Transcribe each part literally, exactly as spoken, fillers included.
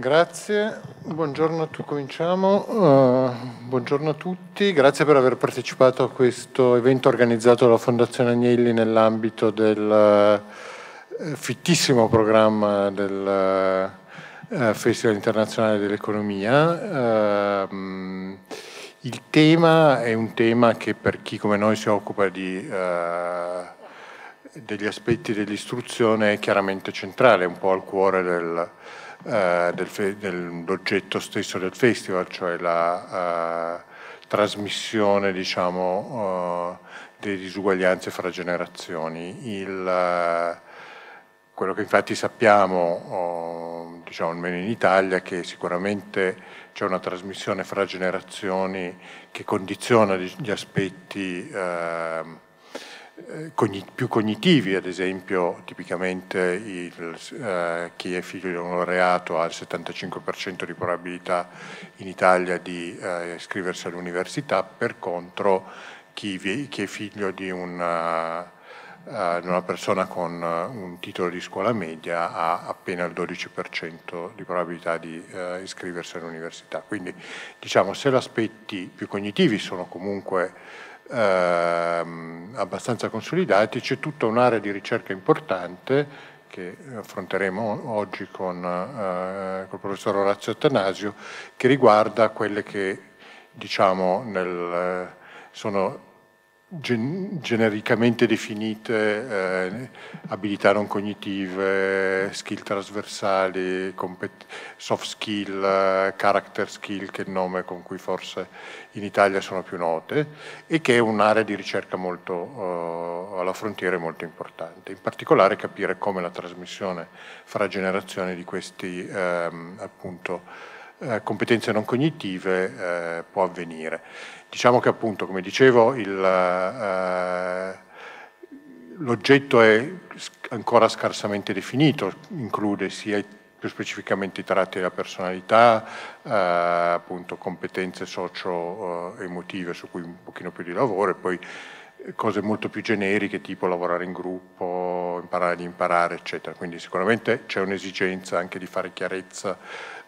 Grazie, buongiorno a tutti, cominciamo. Uh, buongiorno a tutti, grazie per aver partecipato a questo evento organizzato dalla Fondazione Agnelli nell'ambito del uh, fittissimo programma del uh, Festival Internazionale dell'Economia. Uh, il tema è un tema che per chi come noi si occupa di uh, degli aspetti dell'istruzione è chiaramente centrale, è un po' al cuore del Uh, del dell'oggetto stesso del festival, cioè la uh, trasmissione, diciamo, uh, delle disuguaglianze fra generazioni. Il, uh, quello che infatti sappiamo, uh, diciamo almeno in Italia, è che sicuramente c'è una trasmissione fra generazioni che condiziona gli aspetti uh, più cognitivi, ad esempio tipicamente il, eh, chi è figlio di un laureato ha il settantacinque per cento di probabilità in Italia di eh, iscriversi all'università, per contro chi, vi, chi è figlio di una, uh, di una persona con un titolo di scuola media ha appena il dodici per cento di probabilità di uh, iscriversi all'università. Quindi diciamo, se gli aspetti più cognitivi sono comunque Eh, abbastanza consolidati, c'è tutta un'area di ricerca importante che affronteremo oggi con eh, col professor Orazio Attanasio, che riguarda quelle che diciamo nel, sono gen genericamente definite eh, abilità non cognitive, skill trasversali, soft skill, eh, character skill, che è il nome con cui forse in Italia sono più note, e che è un'area di ricerca molto uh, alla frontiera molto importante. In particolare capire come la trasmissione fra generazioni di questi ehm, appunto eh, competenze non cognitive eh, può avvenire. Diciamo che appunto, come dicevo, eh, l'oggetto è ancora scarsamente definito, include sia più specificamente i tratti della personalità, eh, appunto competenze socio-emotive su cui un pochino più di lavoro, e poi cose molto più generiche tipo lavorare in gruppo, imparare ad imparare, eccetera. Quindi sicuramente c'è un'esigenza anche di fare chiarezza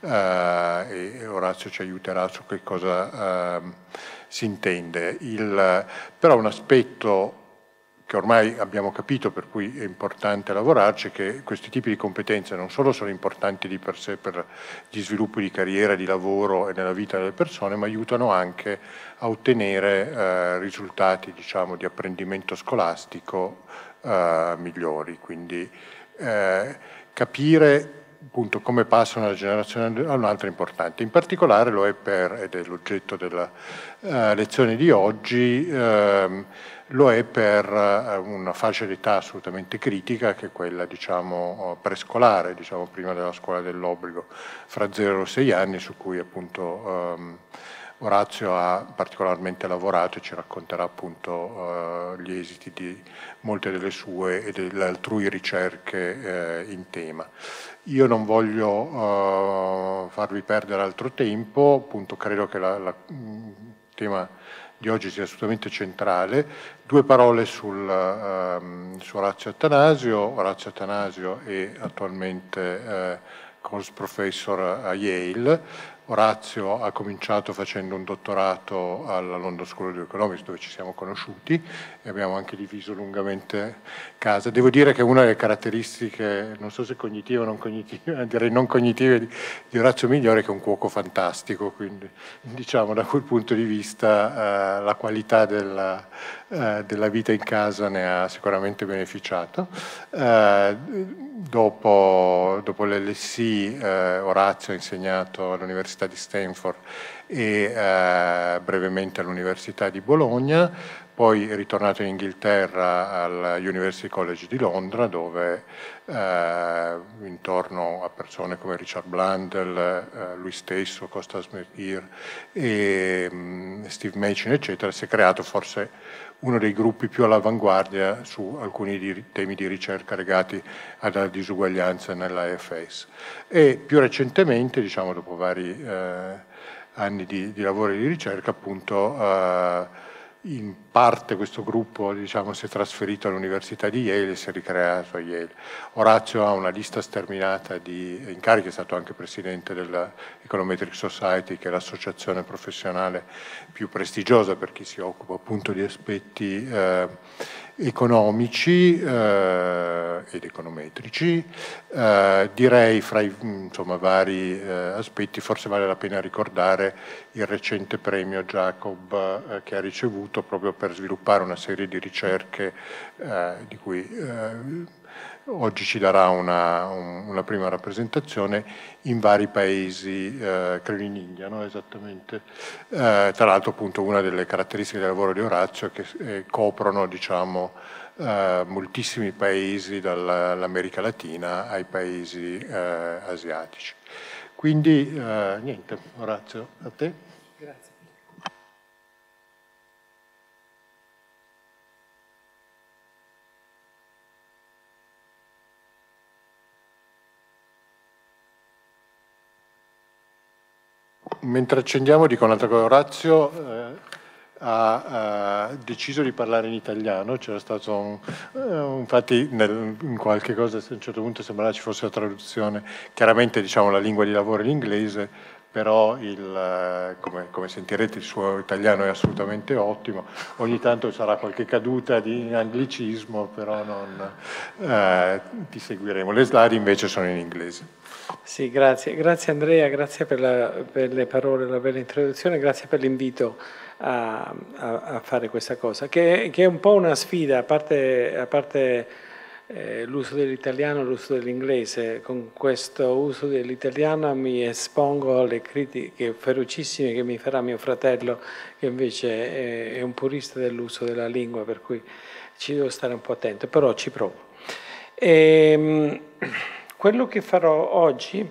eh, e Orazio ci aiuterà su che cosa eh, si intende. Il, però un aspetto che ormai abbiamo capito, per cui è importante lavorarci, è che questi tipi di competenze non solo sono importanti di per sé per gli sviluppi di carriera, di lavoro e nella vita delle persone, ma aiutano anche a ottenere eh, risultati, diciamo, di apprendimento scolastico eh, migliori. Quindi eh, capire appunto come passa una generazione a un'altra è importante. In particolare lo è per, ed è l'oggetto della uh, lezione di oggi, uh, lo è per uh, una fascia d'età assolutamente critica, che è quella, diciamo, prescolare, diciamo prima della scuola dell'obbligo, fra zero e sei anni, su cui appunto um, Orazio ha particolarmente lavorato e ci racconterà appunto uh, gli esiti di molte delle sue e delle altrui ricerche eh, in tema. Io non voglio uh, farvi perdere altro tempo, appunto credo che la, la, il tema di oggi sia assolutamente centrale. Due parole sul, uh, su Orazio Attanasio. Orazio Attanasio è attualmente uh, course professor a Yale. Orazio ha cominciato facendo un dottorato alla London School of Economics, dove ci siamo conosciuti e abbiamo anche diviso lungamente casa. Devo dire che una delle caratteristiche, non so se cognitive o non cognitive, direi non cognitive, di, di Orazio Migliore, che è un cuoco fantastico, quindi diciamo da quel punto di vista eh, la qualità della, eh, della vita in casa ne ha sicuramente beneficiato. Eh, dopo dopo l'L S I eh, Orazio ha insegnato all'Università di Stanford e eh, brevemente all'Università di Bologna, poi è ritornato in Inghilterra al University College di Londra, dove eh, intorno a persone come Richard Blundell, eh, lui stesso, Costas Mekir e mh, Steve Machin, eccetera, si è creato forse uno dei gruppi più all'avanguardia su alcuni di, temi di ricerca legati alla disuguaglianza nella A F S. E più recentemente, diciamo dopo vari eh, anni di, di lavoro e di ricerca, appunto eh, in parte questo gruppo, diciamo, si è trasferito all'Università di Yale e si è ricreato a Yale. Orazio ha una lista sterminata di incarichi, è stato anche presidente della Econometric Society, che è l'associazione professionale più prestigiosa per chi si occupa appunto di aspetti eh, economici eh, ed econometrici. Eh, direi fra i insomma, vari eh, aspetti forse vale la pena ricordare il recente premio Jacob eh, che ha ricevuto proprio per sviluppare una serie di ricerche eh, di cui eh, oggi ci darà una, un, una prima rappresentazione in vari paesi, eh, credo in India, no? Esattamente. Eh, tra l'altro appunto una delle caratteristiche del lavoro di Orazio è che eh, coprono, diciamo, eh, moltissimi paesi dall'America Latina ai paesi eh, asiatici. Quindi eh, niente, Orazio, a te. Grazie. Mentre accendiamo dico un'altra cosa, Orazio eh, ha, ha deciso di parlare in italiano, c'era stato un, eh, infatti nel, in qualche cosa a un certo punto sembrava ci fosse la traduzione, chiaramente diciamo la lingua di lavoro è l'inglese, però il, come, come sentirete il suo italiano è assolutamente ottimo, ogni tanto sarà qualche caduta di anglicismo, però non, eh, ti seguiremo. Le slide invece sono in inglese. Sì, grazie. Grazie Andrea, grazie per, la, per le parole, la bella introduzione, grazie per l'invito a, a, a fare questa cosa, che, che è un po' una sfida, a parte, a parte eh, l'uso dell'italiano e l'uso dell'inglese. Con questo uso dell'italiano mi espongo alle critiche ferocissime che mi farà mio fratello, che invece è, è un purista dell'uso della lingua, per cui ci devo stare un po' attento, però ci provo. E, quello che farò oggi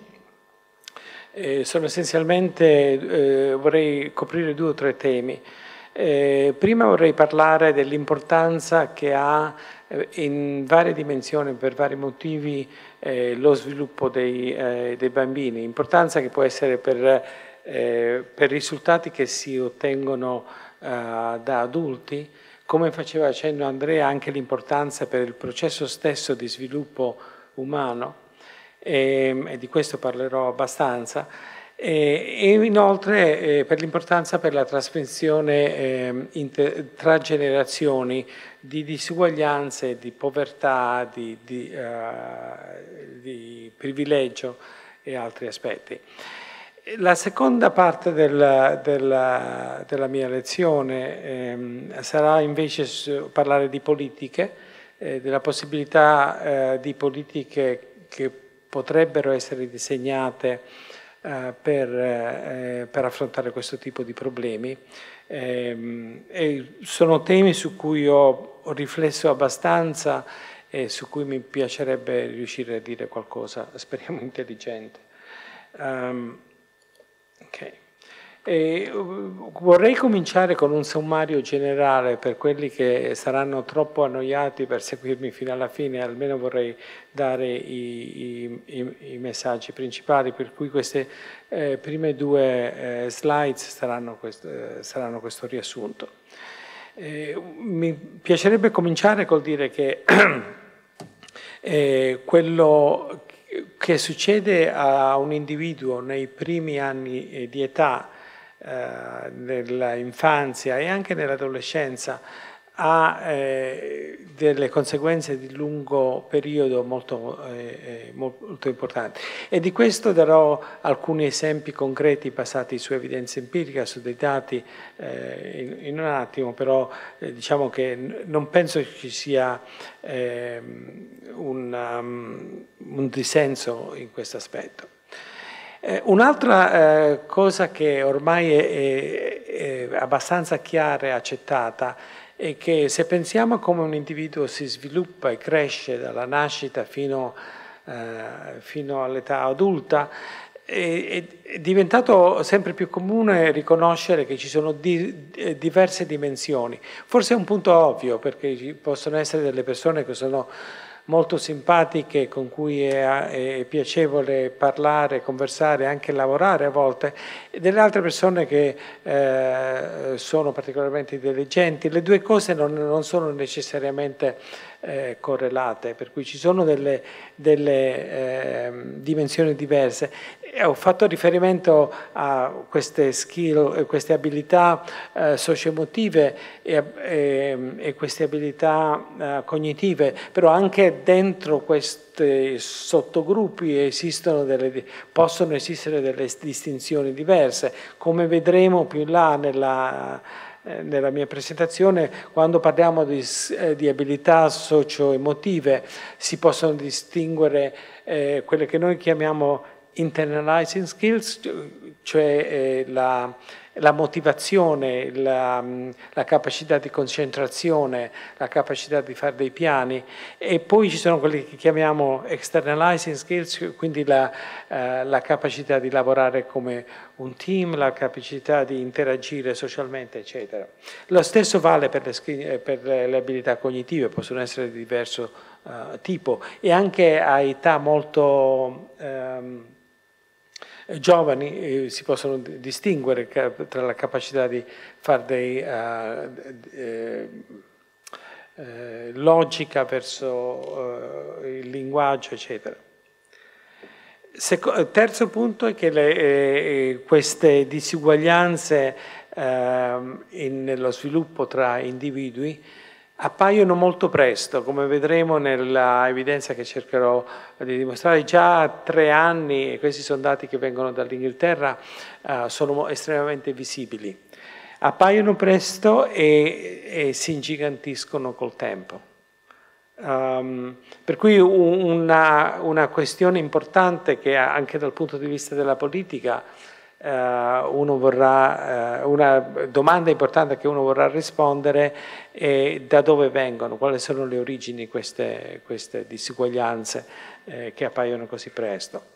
eh, sono essenzialmente, eh, vorrei coprire due o tre temi. Eh, prima vorrei parlare dell'importanza che ha eh, in varie dimensioni, per vari motivi, eh, lo sviluppo dei, eh, dei bambini, importanza che può essere per, eh, per risultati che si ottengono eh, da adulti, come faceva accenno Andrea, anche l'importanza per il processo stesso di sviluppo umano. E, e di questo parlerò abbastanza, e, e inoltre eh, per l'importanza per la trasmissione eh, inter, tra generazioni di disuguaglianze, di povertà, di, di, uh, di privilegio e altri aspetti. La seconda parte della, della, della mia lezione eh, sarà invece parlare di politiche, eh, della possibilità eh, di politiche che potrebbero essere disegnate eh, per, eh, per affrontare questo tipo di problemi. Eh, e sono temi su cui ho, ho riflesso abbastanza e su cui mi piacerebbe riuscire a dire qualcosa, speriamo intelligente. Um, okay. E vorrei cominciare con un sommario generale per quelli che saranno troppo annoiati per seguirmi fino alla fine, almeno vorrei dare i, i, i, i messaggi principali, per cui queste eh, prime due eh, slides saranno questo, eh, saranno questo riassunto. Eh, mi piacerebbe cominciare col dire che eh, quello che succede a un individuo nei primi anni di età, Eh, nell'infanzia e anche nell'adolescenza ha eh, delle conseguenze di lungo periodo molto, eh, molto importanti, e di questo darò alcuni esempi concreti basati su evidenza empirica, su dei dati eh, in, in un attimo, però eh, diciamo che non penso che ci sia eh, un, um, un dissenso in questo aspetto. Eh, un'altra eh, cosa che ormai è, è, è abbastanza chiara e accettata è che se pensiamo a come un individuo si sviluppa e cresce dalla nascita fino, eh, fino all'età adulta, è, è diventato sempre più comune riconoscere che ci sono di, diverse dimensioni. Forse è un punto ovvio, perché ci possono essere delle persone che sono molto simpatiche, con cui è, è piacevole parlare, conversare, anche lavorare a volte, e delle altre persone che eh, sono particolarmente intelligenti. Le due cose non, non sono necessariamente eh, correlate, per cui ci sono delle, delle eh, dimensioni diverse. E ho fatto riferimento a queste skill, queste abilità eh, socioemotive e, e, e queste abilità eh, cognitive, però anche dentro questi sottogruppi esistono delle, possono esistere delle distinzioni diverse, come vedremo più in là nella, eh, nella mia presentazione. Quando parliamo di, eh, di abilità socio-emotive si possono distinguere eh, quelle che noi chiamiamo internalizing skills, cioè eh, la, la motivazione, la, la capacità di concentrazione, la capacità di fare dei piani, e poi ci sono quelli che chiamiamo externalizing skills, quindi la, eh, la capacità di lavorare come un team, la capacità di interagire socialmente, eccetera. Lo stesso vale per le, per le abilità cognitive, possono essere di diverso uh, tipo, e anche a età molto um, giovani eh, si possono distinguere tra la capacità di fare dei uh, eh, eh, logica verso uh, il linguaggio, eccetera. Seco- terzo punto è che le, eh, queste disuguaglianze eh, in, nello sviluppo tra individui appaiono molto presto, come vedremo nella evidenza che cercherò di dimostrare. Già a tre anni, e questi sono dati che vengono dall'Inghilterra, eh, sono estremamente visibili. Appaiono presto e, e si ingigantiscono col tempo. Um, per cui una, una questione importante che anche dal punto di vista della politica uh, uno vorrà, uh, una domanda importante che uno vorrà rispondere è da dove vengono, quali sono le origini di queste, queste disuguaglianze eh, che appaiono così presto.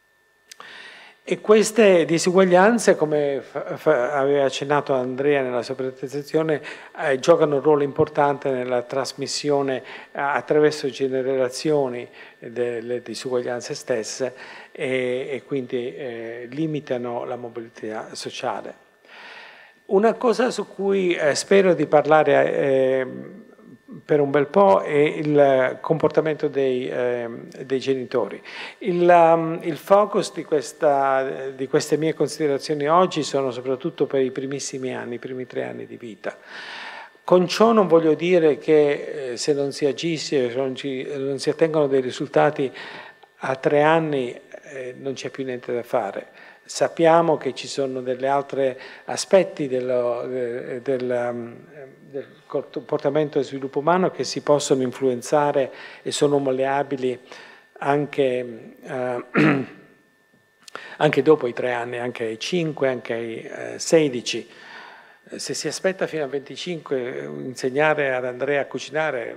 E queste disuguaglianze, come aveva accennato Andrea nella sua presentazione, eh, giocano un ruolo importante nella trasmissione eh, attraverso generazioni delle disuguaglianze stesse e, e quindi eh, limitano la mobilità sociale. Una cosa su cui eh, spero di parlare eh, per un bel po' è il comportamento dei, eh, dei genitori. Il, um, il focus di, questa, di queste mie considerazioni oggi sono soprattutto per i primissimi anni, i primi tre anni di vita. Con ciò non voglio dire che eh, se non si agisce, se non, ci, non si ottengono dei risultati a tre anni eh, non c'è più niente da fare. Sappiamo che ci sono degli altri aspetti dello, del, del, del comportamento e sviluppo umano che si possono influenzare e sono malleabili anche, eh, anche dopo i tre anni, anche ai cinque, anche ai eh, sedici. Se si aspetta fino a venticinque insegnare ad Andrea a cucinare,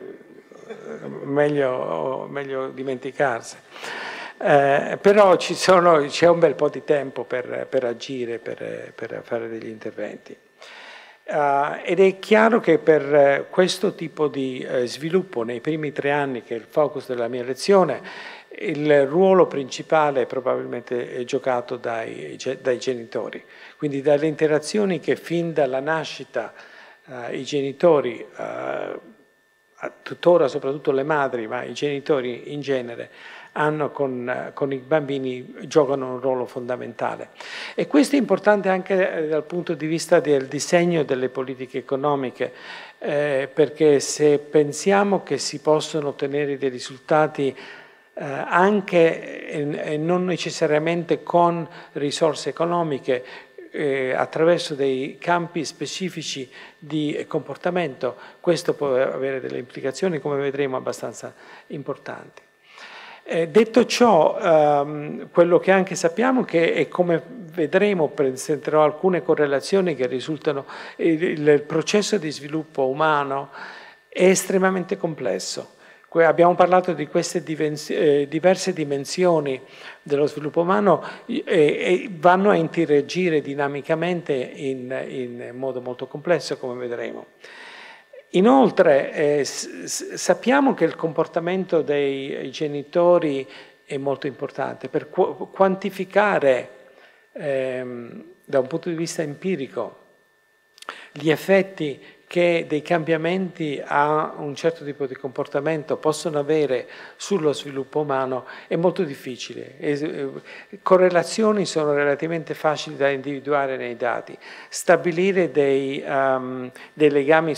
meglio, meglio dimenticarsi. Eh, però ci sono, c'è un bel po' di tempo per, per agire, per, per fare degli interventi. Uh, ed è chiaro che per questo tipo di eh, sviluppo nei primi tre anni, che è il focus della mia lezione, il ruolo principale probabilmente è giocato dai, dai genitori, quindi dalle interazioni che fin dalla nascita uh, i genitori, uh, tuttora soprattutto le madri, ma i genitori in genere, hanno con, con i bambini, giocano un ruolo fondamentale. E questo è importante anche dal punto di vista del disegno delle politiche economiche, eh, perché se pensiamo che si possono ottenere dei risultati eh, anche e, e non necessariamente con risorse economiche, eh, attraverso dei campi specifici di comportamento, questo può avere delle implicazioni, come vedremo, abbastanza importanti. Eh, detto ciò, ehm, quello che anche sappiamo che, e come vedremo, presenterò alcune correlazioni che risultano, il, il processo di sviluppo umano è estremamente complesso. Que- abbiamo parlato di queste dimensi- eh, diverse dimensioni dello sviluppo umano e, e vanno a interagire dinamicamente in, in modo molto complesso, come vedremo. Inoltre eh, sappiamo che il comportamento dei genitori è molto importante per qu quantificare ehm, da un punto di vista empirico gli effetti che dei cambiamenti a un certo tipo di comportamento possono avere sullo sviluppo umano è molto difficile. E, correlazioni sono relativamente facili da individuare nei dati. Stabilire dei, um, dei legami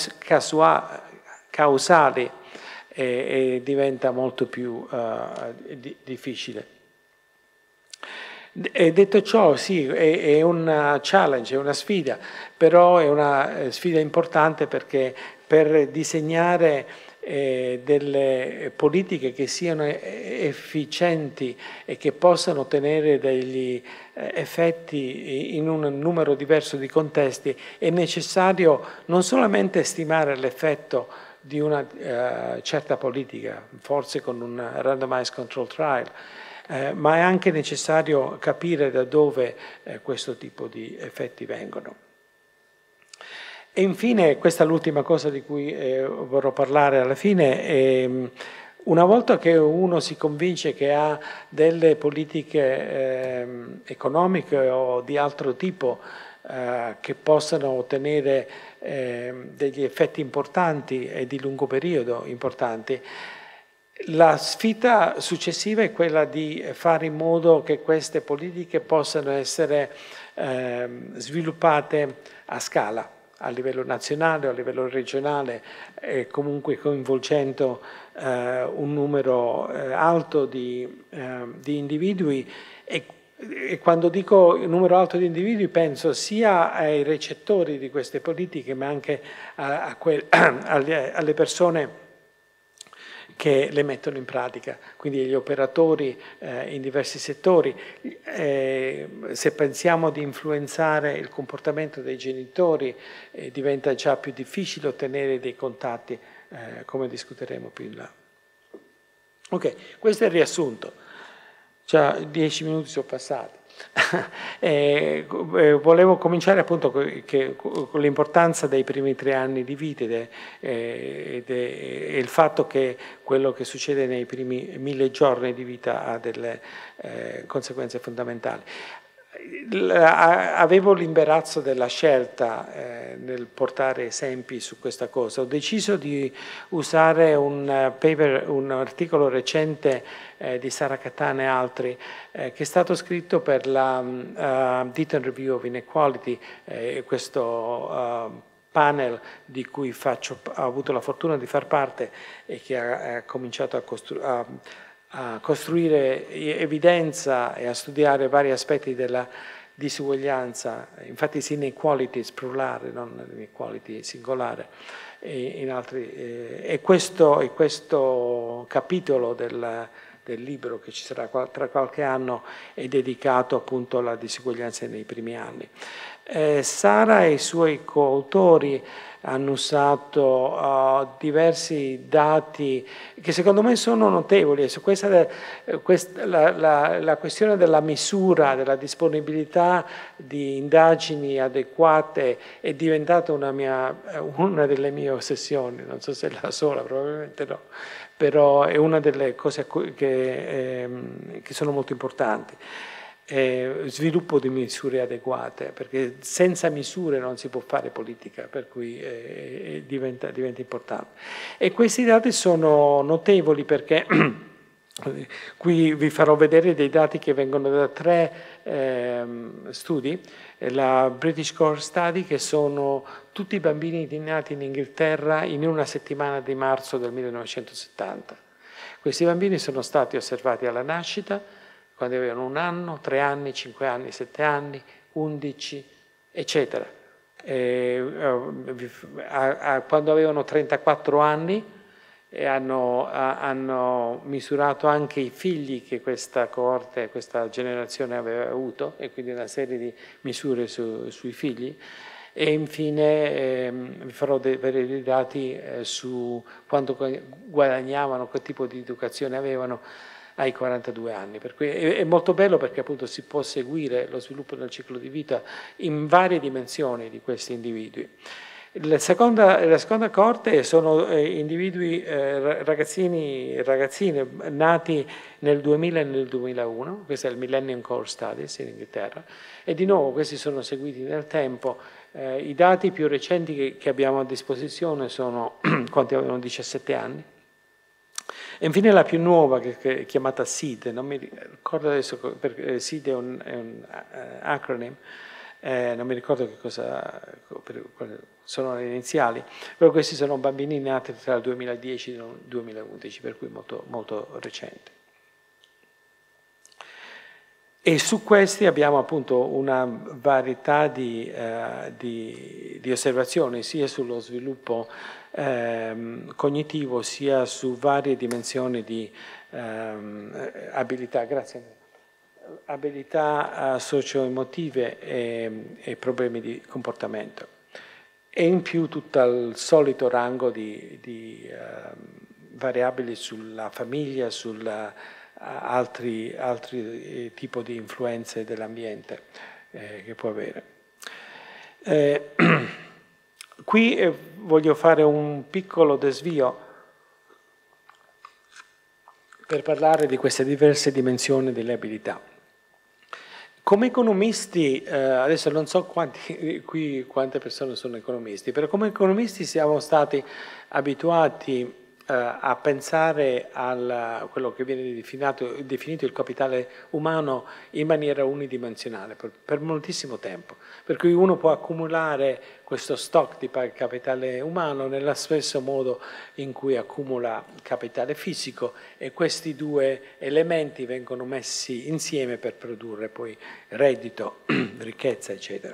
causali e, e diventa molto più uh, di, difficile. E detto ciò, sì, è, è una challenge, è una sfida, però è una sfida importante perché per disegnare eh, delle politiche che siano efficienti e che possano ottenere degli eh, effetti in un numero diverso di contesti è necessario non solamente stimare l'effetto di una uh, certa politica, forse con un randomized control trial, Eh, ma è anche necessario capire da dove eh, questo tipo di effetti vengono. E infine, questa è l'ultima cosa di cui eh, vorrò parlare alla fine, eh, una volta che uno si convince che ha delle politiche eh, economiche o di altro tipo eh, che possano ottenere eh, degli effetti importanti e di lungo periodo importanti, la sfida successiva è quella di fare in modo che queste politiche possano essere eh, sviluppate a scala, a livello nazionale o a livello regionale, e comunque coinvolgendo eh, un numero eh, alto di, eh, di individui. E, e quando dico un numero alto di individui penso sia ai recettori di queste politiche, ma anche a, a que- alle, alle persone che le mettono in pratica, quindi gli operatori eh, in diversi settori. Eh, se pensiamo di influenzare il comportamento dei genitori eh, diventa già più difficile ottenere dei contatti, eh, come discuteremo più in là. Ok, questo è il riassunto. Già dieci minuti sono passati. eh, eh, volevo cominciare appunto con, che, con l'importanza dei primi tre anni di vita e eh, eh, il fatto che quello che succede nei primi mille giorni di vita ha delle eh, conseguenze fondamentali. Avevo l'imbarazzo della scelta eh, nel portare esempi su questa cosa. Ho deciso di usare un paper, un articolo recente eh, di Sara Cattan e altri eh, che è stato scritto per la uh, Deaton Review of Inequality, eh, questo uh, panel di cui faccio, ho avuto la fortuna di far parte e che ha, ha cominciato a costruire a costruire evidenza e a studiare vari aspetti della disuguaglianza, infatti inequalities plurale, non inequality singolare, e, in altri, eh, e, questo, e questo capitolo del, del libro che ci sarà tra qualche anno è dedicato appunto alla disuguaglianza nei primi anni. Eh, Sara e i suoi coautori hanno usato uh, diversi dati che secondo me sono notevoli. Su questa, questa la, la, la questione della misura, della disponibilità di indagini adeguate è diventata una, mia, una delle mie ossessioni, non so se è la sola, probabilmente no, però è una delle cose che, ehm, che sono molto importanti. Eh, sviluppo di misure adeguate, perché senza misure non si può fare politica, per cui eh, diventa, diventa importante. E questi dati sono notevoli perché qui vi farò vedere dei dati che vengono da tre eh, studi, la British Core Study, che sono tutti i bambini nati in Inghilterra in una settimana di marzo del millenovecentosettanta. Questi bambini sono stati osservati alla nascita, quando avevano un anno, tre anni, cinque anni, sette anni, undici, eccetera. E, a, a, quando avevano trentaquattro anni e hanno, a, hanno misurato anche i figli che questa coorte, questa generazione aveva avuto, e quindi una serie di misure su, sui figli. E infine eh, vi farò vedere dei dati eh, su quanto guadagnavano, che tipo di educazione avevano ai quarantadue anni, per cui è molto bello perché appunto si può seguire lo sviluppo del ciclo di vita in varie dimensioni di questi individui. La seconda, la seconda coorte sono eh, individui, eh, ragazzini e ragazzine nati nel duemila e nel duemilauno, questo è il Millennium Core Studies in Inghilterra, e di nuovo questi sono seguiti nel tempo. Eh, I dati più recenti che, che abbiamo a disposizione sono quanti avevano diciassette anni. E infine la più nuova, che, che è chiamata SEED, non mi ricordo adesso, perché SEED è un, è un uh, acronym, eh, non mi ricordo che cosa sono le iniziali, però questi sono bambini nati tra il duemiladieci e il duemilaundici, per cui molto, molto recenti. E su questi abbiamo appunto una varietà di, uh, di, di osservazioni, sia sullo sviluppo ehm, cognitivo, sia su varie dimensioni di ehm, abilità, grazie, abilità uh, socio-emotive e, e problemi di comportamento. E in più tutto il solito rango di, di uh, variabili sulla famiglia, sulla altri, altri tipi di influenze dell'ambiente eh, che può avere. Eh, qui eh, voglio fare un piccolo desvio per parlare di queste diverse dimensioni delle abilità. Come economisti, eh, adesso non so quanti, qui quante persone sono economisti, però come economisti siamo stati abituati a pensare a quello che viene definito, definito il capitale umano in maniera unidimensionale per, per moltissimo tempo, per cui uno può accumulare questo stock di capitale umano nello stesso modo in cui accumula capitale fisico, e questi due elementi vengono messi insieme per produrre poi reddito, ricchezza, eccetera.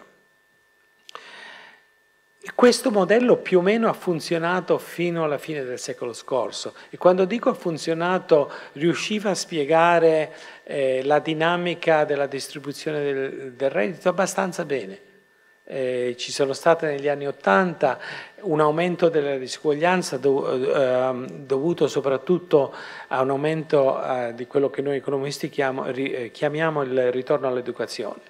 Questo modello più o meno ha funzionato fino alla fine del secolo scorso, e quando dico ha funzionato riusciva a spiegare eh, la dinamica della distribuzione del, del reddito abbastanza bene. Eh, ci sono state negli anni Ottanta un aumento della disuguaglianza do, eh, dovuto soprattutto a un aumento eh, di quello che noi economisti chiamo, ri, chiamiamo il ritorno all'educazione.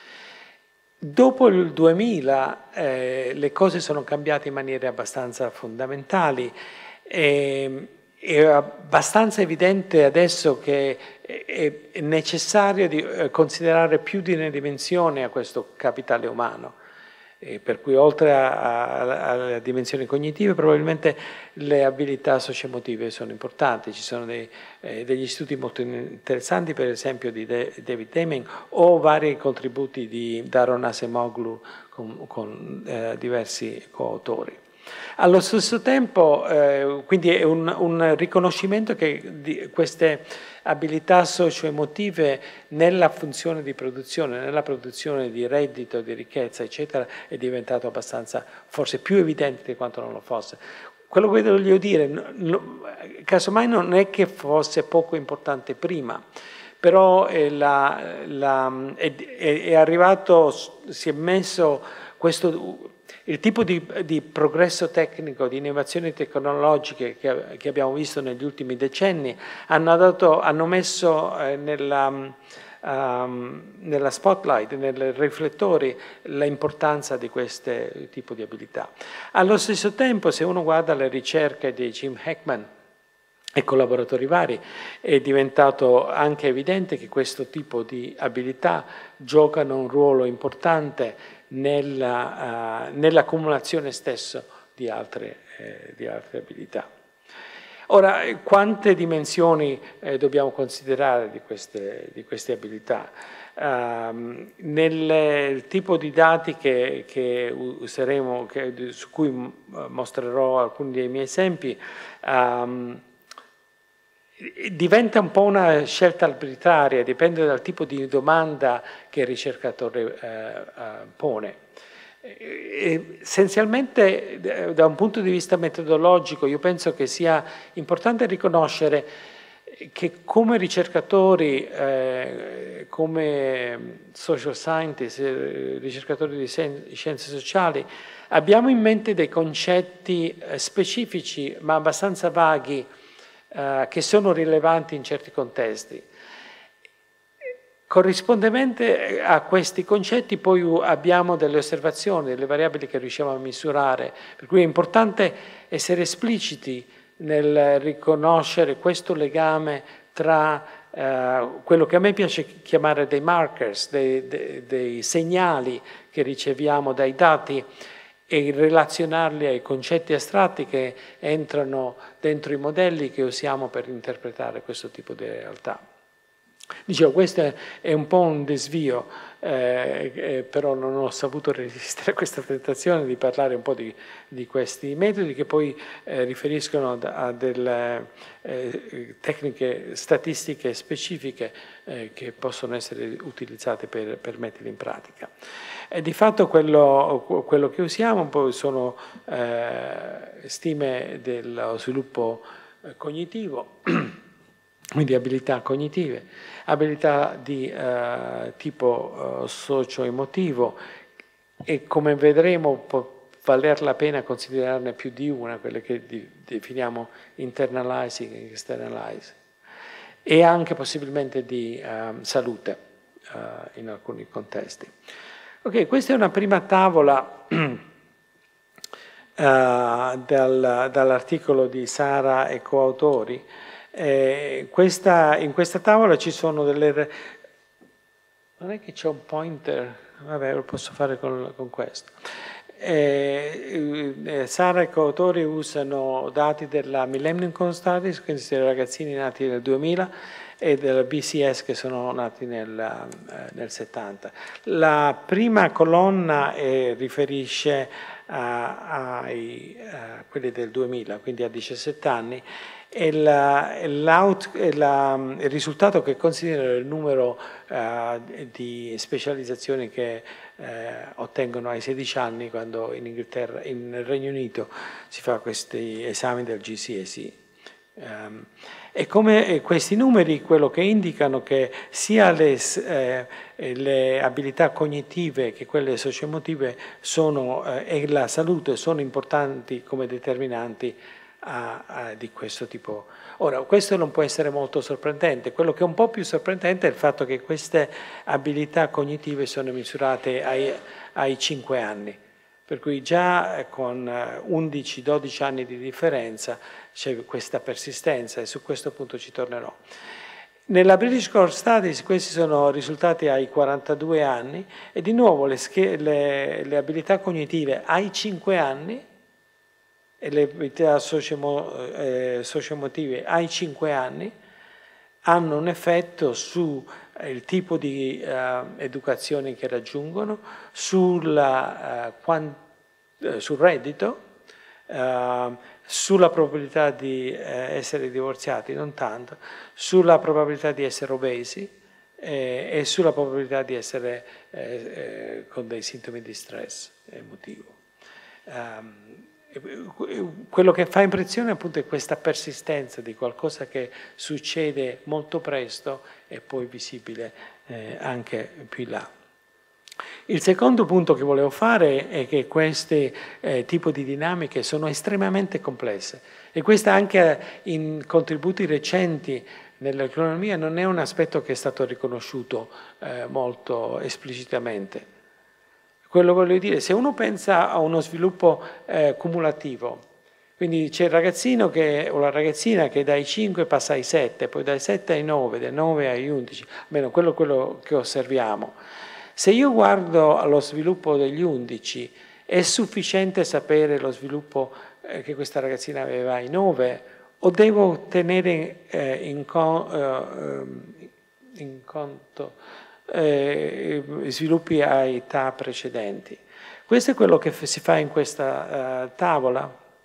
Dopo il duemila eh, le cose sono cambiate in maniere abbastanza fondamentali. E, è abbastanza evidente adesso che è necessario di considerare più di una dimensione a questo capitale umano, e per cui oltre alle dimensioni cognitive probabilmente le abilità socioemotive sono importanti. Ci sono dei, eh, degli studi molto interessanti, per esempio di De, David Deming, o vari contributi di Daron Acemoglu con, con eh, diversi coautori. Allo stesso tempo, eh, quindi è un, un riconoscimento che di queste abilità socio-emotive nella funzione di produzione, nella produzione di reddito, di ricchezza, eccetera, è diventato abbastanza, forse più evidente di quanto non lo fosse. Quello che voglio dire, no, casomai non è che fosse poco importante prima, però è, la, la, è, è arrivato, si è messo questo... Il tipo di, di progresso tecnico, di innovazioni tecnologiche che, che abbiamo visto negli ultimi decenni hanno, dato, hanno messo eh, nella, um, nella spotlight, nei riflettori, l'importanza di questo tipo di abilità. Allo stesso tempo, se uno guarda le ricerche di Jim Heckman e collaboratori vari, è diventato anche evidente che questo tipo di abilità giocano un ruolo importante nella, uh, nell'accumulazione stesso di altre, eh, di altre abilità. Ora, quante dimensioni eh, dobbiamo considerare di queste, di queste abilità? Um, nel tipo di dati che, che useremo, che, su cui mostrerò alcuni dei miei esempi, um, diventa un po' una scelta arbitraria, dipende dal tipo di domanda che il ricercatore eh, pone. E, essenzialmente, da un punto di vista metodologico, io penso che sia importante riconoscere che come ricercatori, eh, come social scientist, eh, ricercatori di scienze sociali, abbiamo in mente dei concetti eh, specifici ma abbastanza vaghi, Uh, che sono rilevanti in certi contesti. Corrispondentemente a questi concetti poi abbiamo delle osservazioni, delle variabili che riusciamo a misurare, per cui è importante essere espliciti nel riconoscere questo legame tra eh, quello che a me piace chiamare dei markers, dei, dei, dei segnali che riceviamo dai dati e relazionarli ai concetti astratti che entrano dentro i modelli che usiamo per interpretare questo tipo di realtà. Dicevo, questo è un po' un desvio, eh, eh, però non ho saputo resistere a questa tentazione di parlare un po' di, di questi metodi che poi eh, riferiscono a delle eh, tecniche statistiche specifiche eh, che possono essere utilizzate per, per metterli in pratica. E di fatto quello, quello che usiamo poi sono eh, stime dello sviluppo cognitivo, quindi abilità cognitive, abilità di eh, tipo eh, socio-emotivo, e come vedremo può valer la pena considerarne più di una, quelle che di, definiamo internalizing e externalizing, e anche possibilmente di eh, salute eh, in alcuni contesti. Ok, questa è una prima tavola uh, dal, dall'articolo di Sara e coautori. Eh, questa, in questa tavola ci sono delle... Non è che c'è un pointer, vabbè, lo posso fare con, con questo. Eh, eh, Sara e i coautori usano dati della Millennium Con Studies, quindi dei ragazzini nati nel duemila, e della B C S che sono nati nel, eh, nel settanta. La prima colonna eh, riferisce a, ai, a quelli del duemila, quindi a diciassette anni, e la, la, il risultato che considera il numero uh, di specializzazioni che uh, ottengono ai sedici anni, quando in Inghilterra, in Regno Unito si fa questi esami del G C S E. Um, e come questi numeri quello che indicano che sia le, eh, le abilità cognitive che quelle socioemotive sono, eh, e la salute sono importanti come determinanti A, a, di questo tipo. Ora, questo non può essere molto sorprendente. Quello che è un po' più sorprendente è il fatto che queste abilità cognitive sono misurate ai, ai cinque anni, per cui già con undici dodici anni di differenza c'è questa persistenza, e su questo punto ci tornerò. Nella British Core Studies questi sono risultati ai quarantadue anni, e di nuovo le, le, le abilità cognitive ai cinque anni e le abilità socio-emotive eh, ai cinque anni hanno un effetto sul eh, tipo di eh, educazione che raggiungono, sulla, eh, eh, sul reddito, eh, sulla probabilità di eh, essere divorziati, non tanto, sulla probabilità di essere obesi eh, e sulla probabilità di essere eh, eh, con dei sintomi di stress emotivo. Um, Quello che fa impressione appunto è questa persistenza di qualcosa che succede molto presto e poi visibile eh, anche più in là. Il secondo punto che volevo fare è che questi eh, tipi di dinamiche sono estremamente complesse, e questo anche in contributi recenti nell'economia non è un aspetto che è stato riconosciuto eh, molto esplicitamente. Quello voglio dire, se uno pensa a uno sviluppo eh, cumulativo, quindi c'è il ragazzino che, o la ragazzina che dai cinque passa ai sette, poi dai sette ai nove, dai nove ai undici, almeno quello, quello che osserviamo. Se io guardo allo sviluppo degli undici, è sufficiente sapere lo sviluppo eh, che questa ragazzina aveva ai nove, o devo tenere eh, in, con, eh, in conto Eh, sviluppi a età precedenti? Questo è quello che si fa in questa uh, tavola.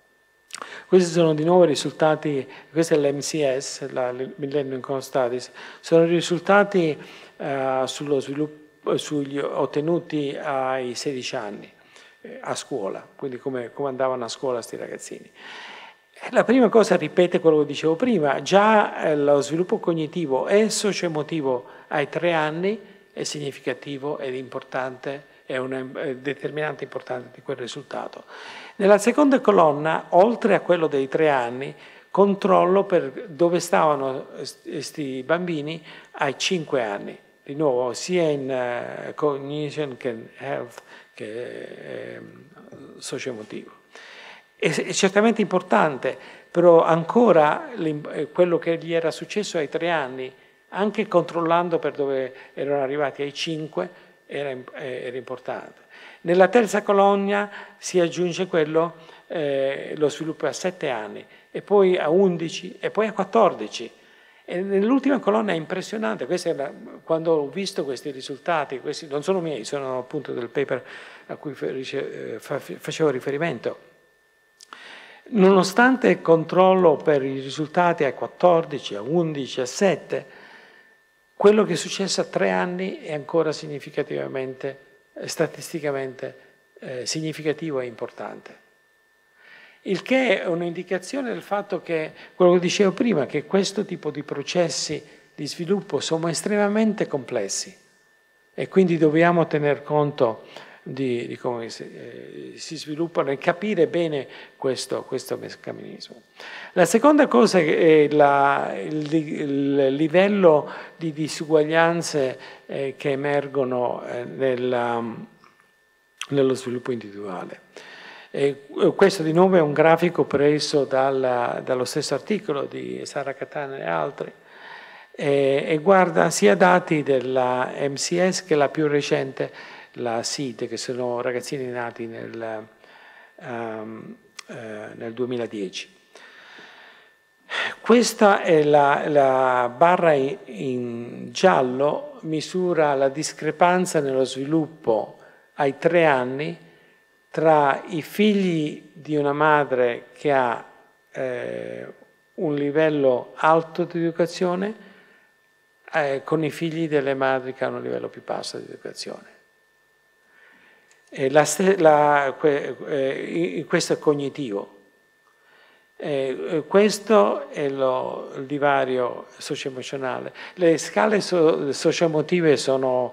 Questi sono di nuovo i risultati, questo è l'M C S, la Millennium Con Studies, sono i risultati uh, sullo sviluppo, sugli ottenuti ai sedici anni eh, a scuola, quindi come, come andavano a scuola questi ragazzini. La prima cosa ripete quello che dicevo prima, già eh, lo sviluppo cognitivo e socio-emotivo ai tre anni è significativo ed importante, è un determinante importante di quel risultato. Nella seconda colonna, oltre a quello dei tre anni, controllo per dove stavano questi bambini ai cinque anni. di nuovo, sia in uh, cognition che in health che uh, socio-emotivo. È, è certamente importante, però ancora quello che gli era successo ai tre anni, anche controllando per dove erano arrivati ai cinque, era, era importante. Nella terza colonna si aggiunge quello, eh, lo sviluppo a sette anni, e poi a undici, e poi a quattordici. E nell'ultima colonna è impressionante, questa è la, quando ho visto questi risultati, questi non sono miei, sono appunto del paper a cui facevo riferimento. Nonostante il controllo per i risultati a quattordici, a undici, a sette, quello che è successo a tre anni è ancora significativamente, statisticamente eh, significativo e importante. Il che è un'indicazione del fatto che, quello che dicevo prima, che questo tipo di processi di sviluppo sono estremamente complessi e quindi dobbiamo tener conto di, di come si, eh, si sviluppano e capire bene questo, questo meccanismo. La seconda cosa è la, il, il livello di disuguaglianze eh, che emergono eh, nella, nello sviluppo individuale. E questo di nuovo è un grafico preso dal, dallo stesso articolo di Sara Catana e altri, e, e guarda sia dati della M C S che la più recente, la S I D, che sono ragazzini nati nel, um, uh, nel duemiladieci. Questa è la, la barra in, in giallo, misura la discrepanza nello sviluppo ai tre anni tra i figli di una madre che ha eh, un livello alto di educazione eh, con i figli delle madri che hanno un livello più basso di educazione. E la, la, eh, questo è cognitivo. Eh, questo è lo, il divario socio-emozionale. Le scale so, socio-emotive sono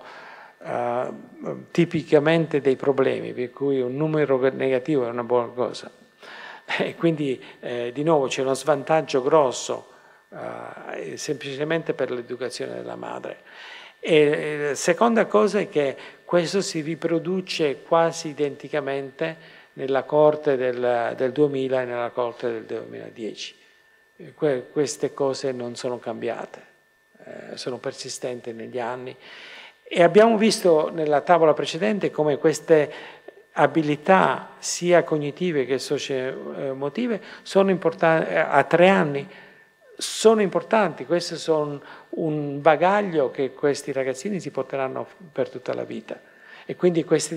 Uh, tipicamente dei problemi, per cui un numero negativo è una buona cosa. E quindi eh, di nuovo c'è uno svantaggio grosso uh, semplicemente per l'educazione della madre. E la seconda cosa è che questo si riproduce quasi identicamente nella corte del, del duemila e nella corte del duemiladieci. Que, queste cose non sono cambiate, eh, sono persistenti negli anni. E abbiamo visto nella tavola precedente come queste abilità, sia cognitive che socio-emotive, sono importanti a tre anni, sono importanti. Questo sono un bagaglio che questi ragazzini si porteranno per tutta la vita. E quindi queste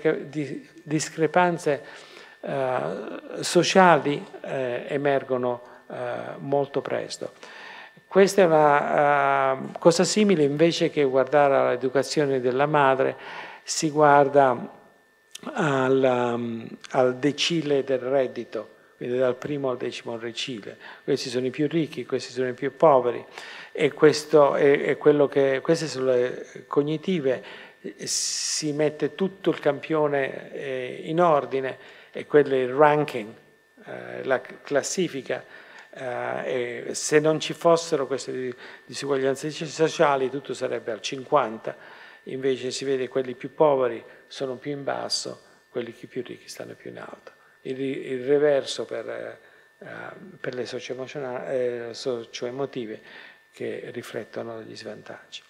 discrepanze eh, sociali eh, emergono eh, molto presto. Questa è una uh, cosa simile, invece che guardare all'educazione della madre, si guarda al, um, al decile del reddito, quindi dal primo al decimo decile. Questi sono i più ricchi, questi sono i più poveri, e questo è, è quello che, queste sono le cognitive, si mette tutto il campione eh, in ordine, e quello è il ranking, eh, la classifica. Uh, e se non ci fossero queste disuguaglianze sociali tutto sarebbe al cinquanta, invece si vede che quelli più poveri sono più in basso, quelli più ricchi stanno più in alto. Il, il reverso per, uh, per le socio-emotive, eh, socio-emotive che riflettono gli svantaggi.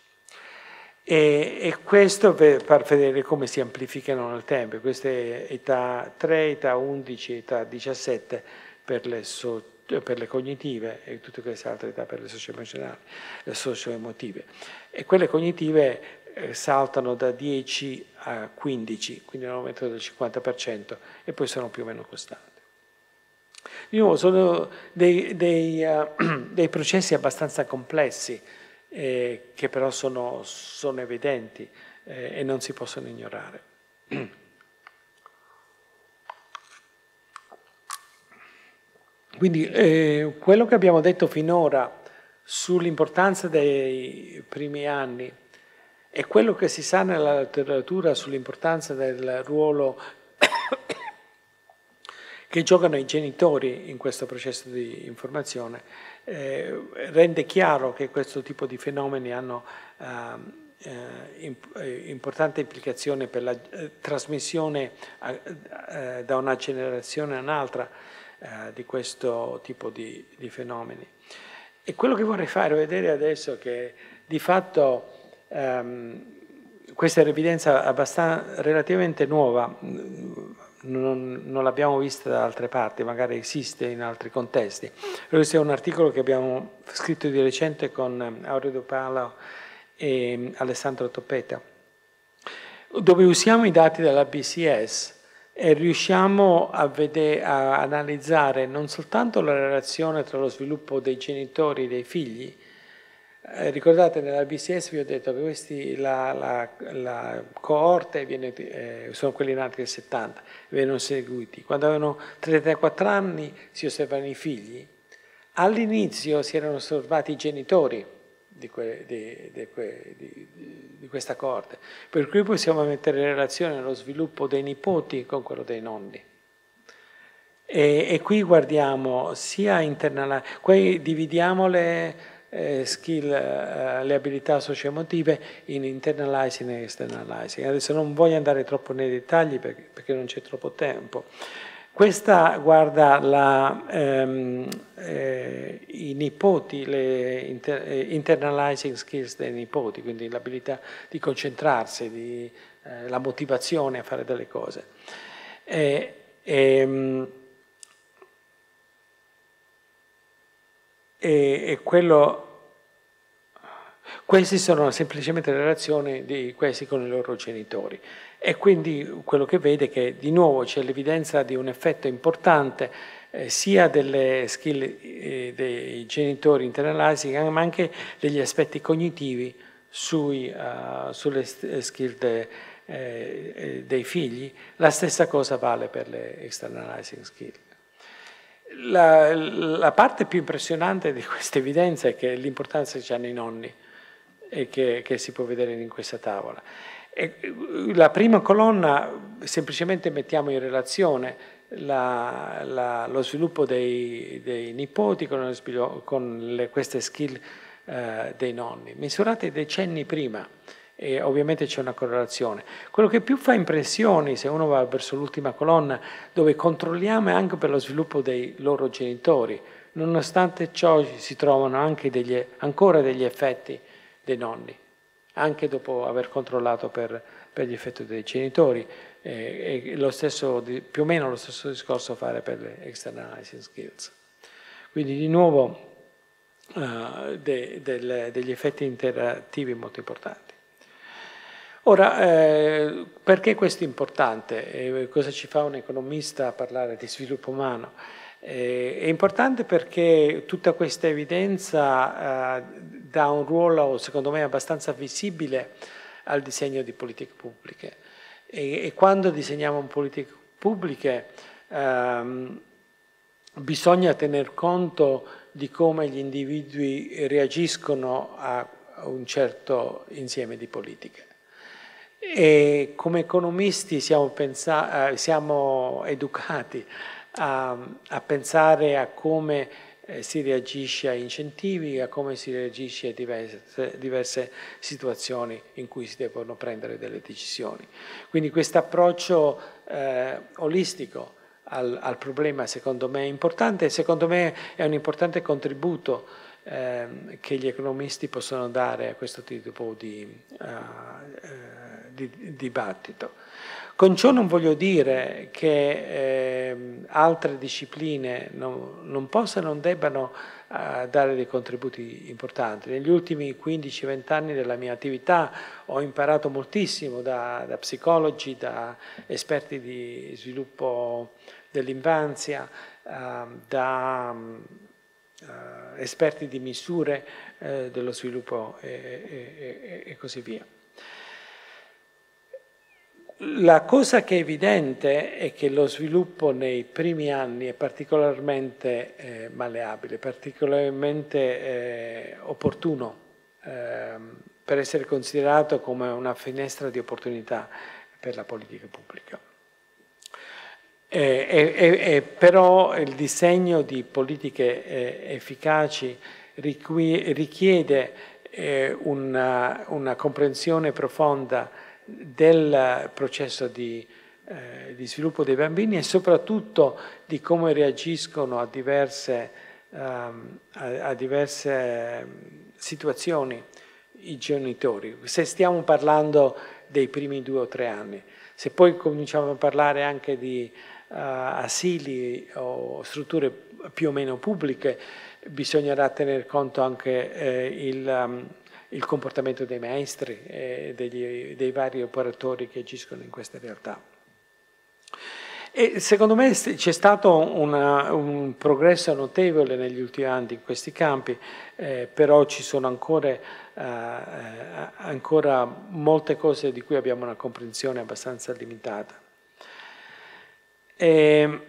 E, e questo per far vedere come si amplificano nel tempo. Queste età tre, età undici, età diciassette per le socio per le cognitive e tutte queste altre età per le socio-emozionali, le socio-emotive. E quelle cognitive eh, saltano da dieci a quindici, quindi un aumento del cinquanta per cento, e poi sono più o meno costanti. Di nuovo, sono dei, dei, uh, dei processi abbastanza complessi, eh, che però sono, sono evidenti eh, e non si possono ignorare. Quindi eh, quello che abbiamo detto finora sull'importanza dei primi anni e quello che si sa nella letteratura sull'importanza del ruolo che giocano i genitori in questo processo di informazione eh, rende chiaro che questo tipo di fenomeni hanno, eh, eh, imp importante implicazione per la eh, trasmissione eh, da una generazione a un'altra eh, di questo tipo di, di fenomeni. E quello che vorrei fare vedere adesso è che di fatto ehm, questa è un'evidenza abbastanza relativamente nuova, non, non l'abbiamo vista da altre parti, magari esiste in altri contesti. Questo è un articolo che abbiamo scritto di recente con Aurelio Palo e Alessandro Toppeta, dove usiamo i dati della B C S e riusciamo a, vedere, a analizzare non soltanto la relazione tra lo sviluppo dei genitori e dei figli. Eh, ricordate, nella B C S vi ho detto che questi, la, la, la coorte viene, eh, sono quelli nati nel settanta, vengono seguiti. Quando avevano trentaquattro anni si osservano i figli. All'inizio si erano osservati i genitori di, que, di, di, di, di questa coorte, per cui possiamo mettere in relazione lo sviluppo dei nipoti con quello dei nonni. E, e qui guardiamo sia internale, qui dividiamo le Eh, skill, eh, le abilità socioemotive in internalizing e externalizing. Adesso non voglio andare troppo nei dettagli perché, perché non c'è troppo tempo. Questa guarda la, ehm, eh, i nipoti, le inter, eh, internalizing skills dei nipoti, quindi l'abilità di concentrarsi, di, eh, la motivazione a fare delle cose. E, e, E, e quello, queste sono semplicemente le relazioni di questi con i loro genitori. E quindi quello che vede è che di nuovo c'è l'evidenza di un effetto importante eh, sia delle skill eh, dei genitori internalizing, ma anche degli aspetti cognitivi sui, uh, sulle skill de, eh, dei figli. La stessa cosa vale per le externalizing skill. La, la parte più impressionante di questa evidenza è che l'importanza che hanno i nonni e che, che si può vedere in questa tavola. E la prima colonna semplicemente mettiamo in relazione la, la, lo sviluppo dei, dei nipoti con, le, con le, queste skill eh, dei nonni, misurate decenni prima. E ovviamente c'è una correlazione. Quello che più fa impressioni, se uno va verso l'ultima colonna, dove controlliamo anche per lo sviluppo dei loro genitori, nonostante ciò si trovano anche degli, ancora degli effetti dei nonni, anche dopo aver controllato per, per gli effetti dei genitori, eh, e lo stesso, più o meno lo stesso discorso fare per le externalizing skills. Quindi di nuovo uh, de, de, degli effetti interattivi molto importanti. Ora, eh, perché questo è importante? Eh, cosa ci fa un economista a parlare di sviluppo umano? Eh, è importante perché tutta questa evidenza eh, dà un ruolo, secondo me, abbastanza visibile al disegno di politiche pubbliche. E, e quando disegniamo politiche pubbliche ehm, bisogna tener conto di come gli individui reagiscono a un certo insieme di politiche. E come economisti siamo, pensa- siamo educati a, a pensare a come eh, si reagisce a incentivi, a come si reagisce a diverse, diverse situazioni in cui si devono prendere delle decisioni. Quindi questo approccio eh, olistico al, al problema secondo me è importante e secondo me è un importante contributo eh, che gli economisti possono dare a questo tipo di uh, uh, Di, di dibattito. Con ciò non voglio dire che eh, altre discipline non, non possano, non debbano eh, dare dei contributi importanti. Negli ultimi quindici venti anni della mia attività ho imparato moltissimo da, da psicologi, da esperti di sviluppo dell'infanzia, eh, da eh, esperti di misure eh, dello sviluppo e, e, e così via. La cosa che è evidente è che lo sviluppo nei primi anni è particolarmente eh, malleabile, particolarmente eh, opportuno eh, per essere considerato come una finestra di opportunità per la politica pubblica. Eh, eh, eh, però il disegno di politiche eh, efficaci richiede eh, una, una comprensione profonda del processo di, eh, di sviluppo dei bambini e soprattutto di come reagiscono a diverse, um, a, a diverse situazioni i genitori. Se stiamo parlando dei primi due o tre anni, se poi cominciamo a parlare anche di uh, asili o strutture più o meno pubbliche, bisognerà tener conto anche eh, il, um, il comportamento dei maestri e degli, dei vari operatori che agiscono in queste realtà. E secondo me c'è stato una, un progresso notevole negli ultimi anni in questi campi, eh, però ci sono ancora, eh, ancora molte cose di cui abbiamo una comprensione abbastanza limitata. E,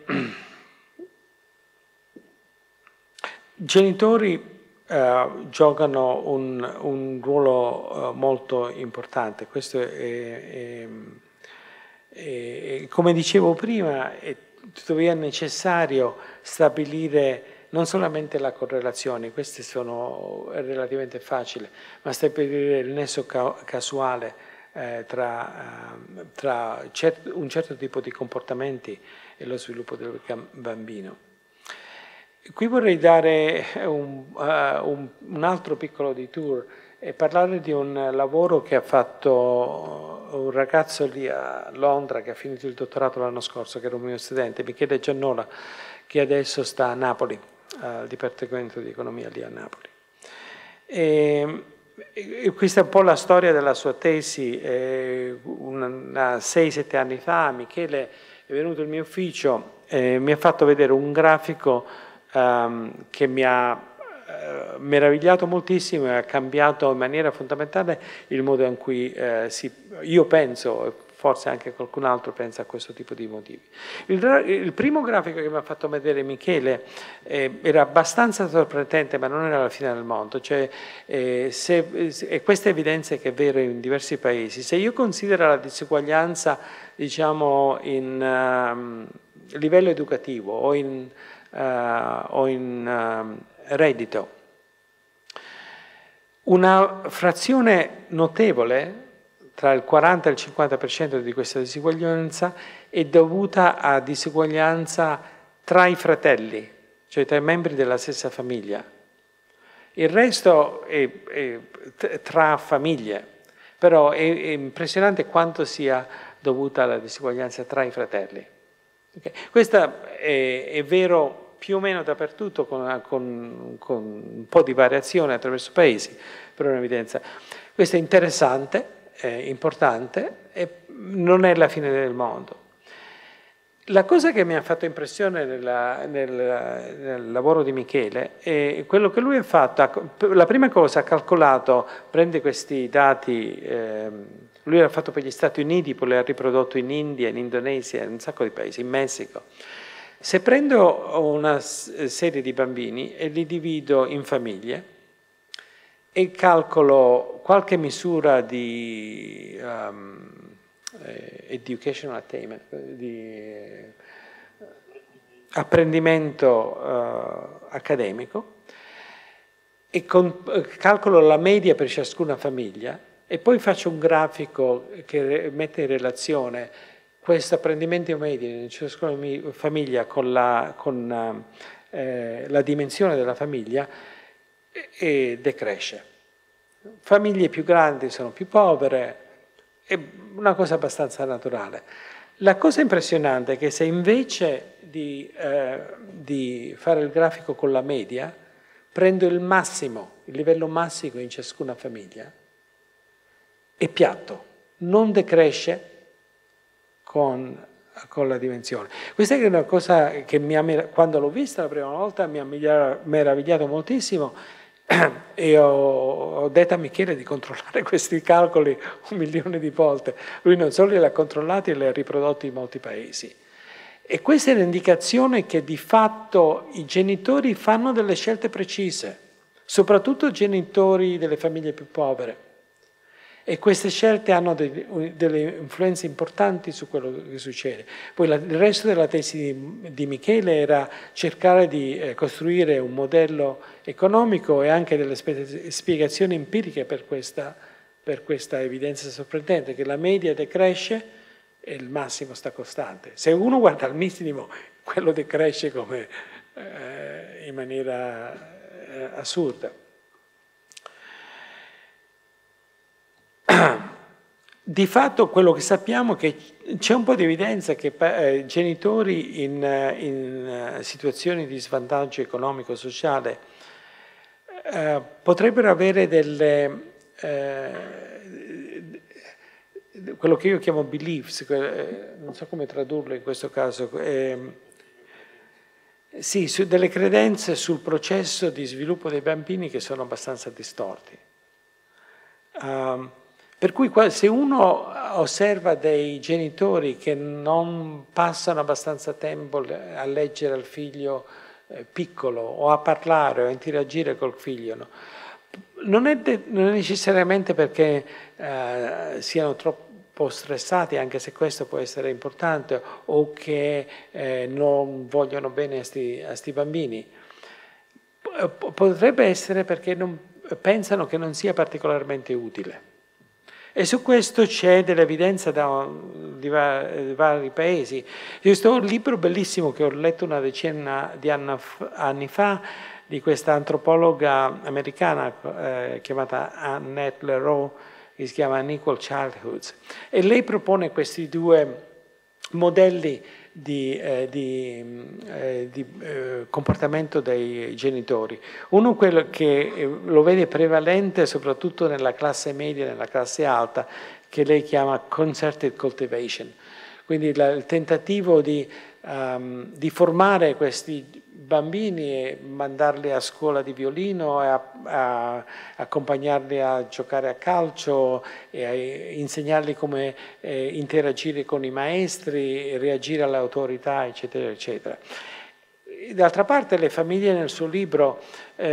genitori Uh, giocano un, un ruolo uh, molto importante. Questo è, è, è, è, come dicevo prima, è tuttavia necessario stabilire non solamente la correlazione, queste sono relativamente facili, ma stabilire il nesso ca casuale eh, tra, uh, tra cert un certo tipo di comportamenti e lo sviluppo del bambino. Qui vorrei dare un, uh, un, un altro piccolo detour e parlare di un lavoro che ha fatto un ragazzo lì a Londra che ha finito il dottorato l'anno scorso, che era un mio studente, Michele Giannola, che adesso sta a Napoli, al Dipartimento di Economia lì a Napoli. E, e questa è un po' la storia della sua tesi. Eh, sei sette anni fa Michele è venuto al mio ufficio e mi ha fatto vedere un grafico Um, che mi ha uh, meravigliato moltissimo e ha cambiato in maniera fondamentale il modo in cui uh, si, io penso, e forse anche qualcun altro pensa a questo tipo di motivi. Il, il primo grafico che mi ha fatto vedere Michele eh, era abbastanza sorprendente, ma non era la fine del mondo. Cioè, eh, se, e questa evidenza che è vera in diversi paesi. Se io considero la disuguaglianza, diciamo, in um, livello educativo o in Uh, o in uh, reddito, una frazione notevole, tra il quaranta e il cinquanta per cento di questa disuguaglianza, è dovuta a disuguaglianza tra i fratelli, cioè tra i membri della stessa famiglia. Il resto è, è tra famiglie, però è, è impressionante quanto sia dovuta alla disuguaglianza tra i fratelli. Okay. Questo è, è vero più o meno dappertutto, con, con, con un po' di variazione attraverso paesi, però è un'evidenza. Questo è interessante, è importante e non è la fine del mondo. La cosa che mi ha fatto impressione nella, nel, nel lavoro di Michele è quello che lui ha fatto. La prima cosa ha calcolato, prende questi dati, eh, lui l'ha fatto per gli Stati Uniti, poi li ha riprodotto in India, in Indonesia, in un sacco di paesi, in Messico. Se prendo una serie di bambini e li divido in famiglie e calcolo qualche misura di um, educational attainment, di apprendimento uh, accademico, e con, calcolo la media per ciascuna famiglia e poi faccio un grafico che mette in relazione questo apprendimento medio in ciascuna famiglia con la, con, eh, la dimensione della famiglia e, e decresce. Famiglie più grandi sono più povere, è una cosa abbastanza naturale. La cosa impressionante è che se invece di, eh, di fare il grafico con la media, prendo il massimo, il livello massimo in ciascuna famiglia, è piatto, non decresce con, con la dimensione. Questa è una cosa che mi ha, quando l'ho vista la prima volta mi ha meravigliato moltissimo e ho, ho detto a Michele di controllare questi calcoli un milione di volte. Lui non solo li ha controllati, li ha riprodotti in molti paesi. E questa è l'indicazione che di fatto i genitori fanno delle scelte precise, soprattutto i genitori delle famiglie più povere. E queste scelte hanno de, delle influenze importanti su quello che succede. Poi la, il resto della tesi di, di Michele era cercare di eh, costruire un modello economico e anche delle spiegazioni empiriche per questa, per questa evidenza sorprendente, che la media decresce e il massimo sta costante. Se uno guarda al minimo, quello decresce come, eh, in maniera eh, assurda. Di fatto quello che sappiamo è che c'è un po' di evidenza che eh, genitori in, in uh, situazioni di svantaggio economico-sociale eh, potrebbero avere delle, eh, quello che io chiamo beliefs, eh, non so come tradurlo in questo caso, eh, sì, su delle credenze sul processo di sviluppo dei bambini che sono abbastanza distorti. Um, Per cui se uno osserva dei genitori che non passano abbastanza tempo a leggere al figlio piccolo o a parlare o a interagire col figlio, no? non, è de- non è necessariamente perché eh, siano troppo stressati, anche se questo può essere importante, o che eh, non vogliono bene a sti, a sti bambini. Potrebbe essere perché non, pensano che non sia particolarmente utile. E su questo c'è dell'evidenza da, di, va, di vari paesi. Questo un libro bellissimo che ho letto una decina di anni fa di questa antropologa americana eh, chiamata Annette Leroux, che si chiama Unequal Childhoods. E lei propone questi due modelli di, eh, di, eh, di eh, comportamento dei genitori. Uno quello che eh, lo vede prevalente soprattutto nella classe media, nella classe alta, che lei chiama concerted cultivation, quindi la, il tentativo di, um, di formare questi bambini e mandarli a scuola di violino e a, a accompagnarli a giocare a calcio e a insegnarli come eh, interagire con i maestri, reagire alle autorità, eccetera, eccetera. D'altra parte le famiglie nel suo libro,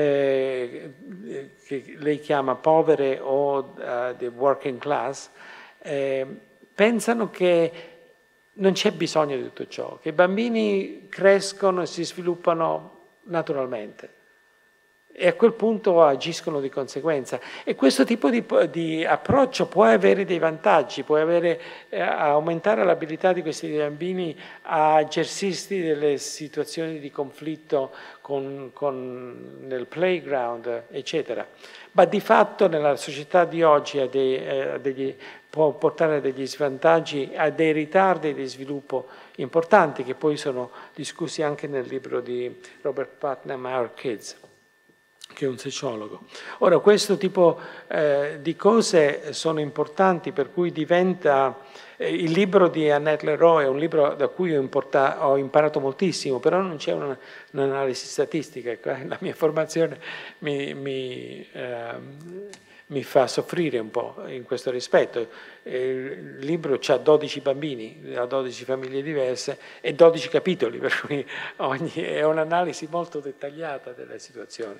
eh, che lei chiama povere o uh, the working class, eh, pensano che non c'è bisogno di tutto ciò, che i bambini crescono e si sviluppano naturalmente e a quel punto agiscono di conseguenza. E questo tipo di, di approccio può avere dei vantaggi, può avere, eh, aumentare l'abilità di questi bambini a gestirsi delle situazioni di conflitto con, con, nel playground, eccetera. Ma di fatto nella società di oggi ha dei, eh, degli, può portare a degli svantaggi, a dei ritardi di sviluppo importanti che poi sono discussi anche nel libro di Robert Putnam, Our Kids, che è un sociologo. Ora, questo tipo eh, di cose sono importanti, per cui diventa... Eh, il libro di Annette Leroux è un libro da cui ho, importa, ho imparato moltissimo, però non c'è una, un'analisi statistica. Ecco, eh, la mia formazione mi, mi, eh, mi fa soffrire un po' in questo rispetto. Eh, il libro ha dodici bambini, da dodici famiglie diverse e dodici capitoli, per cui ogni, è un'analisi molto dettagliata delle situazioni.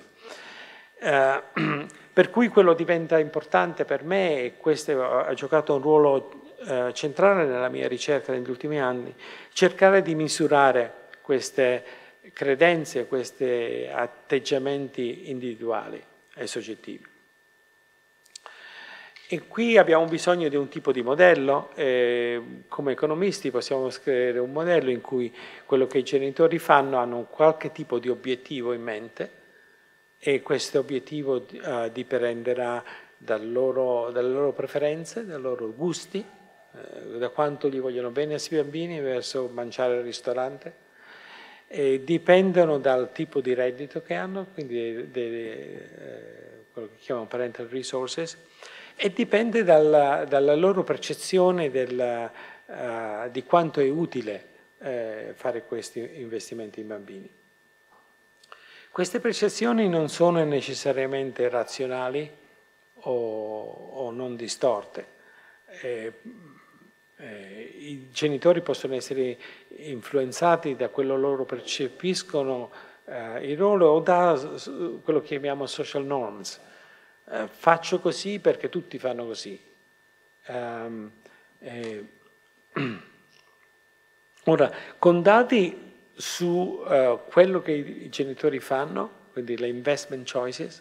Eh, per cui quello diventa importante per me, e questo ha giocato un ruolo eh, centrale nella mia ricerca negli ultimi anni, cercare di misurare queste credenze, questi atteggiamenti individuali e soggettivi. E qui abbiamo bisogno di un tipo di modello, eh, come economisti possiamo scrivere un modello in cui quello che i genitori fanno hanno un qualche tipo di obiettivo in mente, e questo obiettivo uh, dipenderà dal loro, dalle loro preferenze, dai loro gusti, eh, da quanto gli vogliono bene a questi bambini verso mangiare al ristorante, e dipendono dal tipo di reddito che hanno, quindi dei, dei, eh, quello che chiamano parental resources, e dipende dalla, dalla loro percezione del, uh, di quanto è utile eh, fare questi investimenti in bambini. Queste percezioni non sono necessariamente razionali o, o non distorte. Eh, eh, I genitori possono essere influenzati da quello loro percepiscono eh, il ruolo o da quello che chiamiamo social norms. Eh, faccio così perché tutti fanno così. Um, eh, ora, con dati su uh, quello che i, i genitori fanno, quindi le investment choices,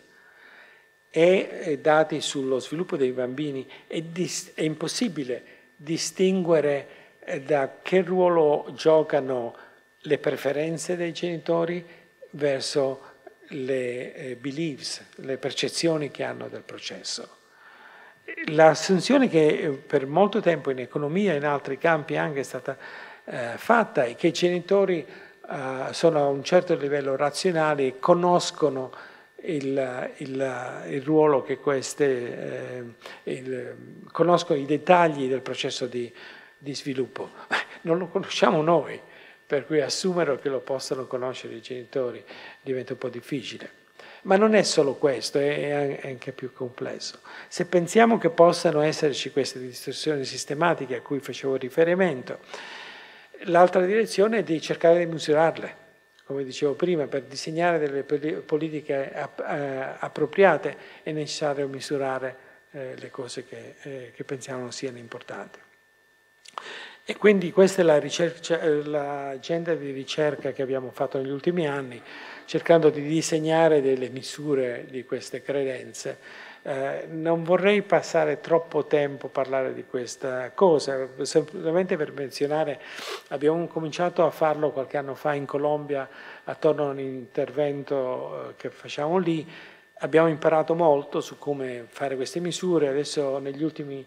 e, e dati sullo sviluppo dei bambini, è, dis, è impossibile distinguere eh, da che ruolo giocano le preferenze dei genitori verso le eh, beliefs, le percezioni che hanno del processo. L'assunzione che per molto tempo in economia e in altri campi anche è stata eh, fatta è che i genitori eh, sono a un certo livello razionali e conoscono il, il, il ruolo che queste, eh, il, conoscono i dettagli del processo di, di sviluppo. Non lo conosciamo noi, per cui assumere che lo possano conoscere i genitori diventa un po' difficile. Ma non è solo questo, è anche più complesso. Se pensiamo che possano esserci queste distorsioni sistematiche a cui facevo riferimento, l'altra direzione è di cercare di misurarle, come dicevo prima. Per disegnare delle politiche appropriate è necessario misurare le cose che, che pensiamo siano importanti. E quindi questa è la ricerca, l'agenda di ricerca che abbiamo fatto negli ultimi anni, cercando di disegnare delle misure di queste credenze. Eh, non vorrei passare troppo tempo a parlare di questa cosa, semplicemente per menzionare, abbiamo cominciato a farlo qualche anno fa in Colombia attorno a un intervento che facciamo lì. Abbiamo imparato molto su come fare queste misure. Adesso negli ultimi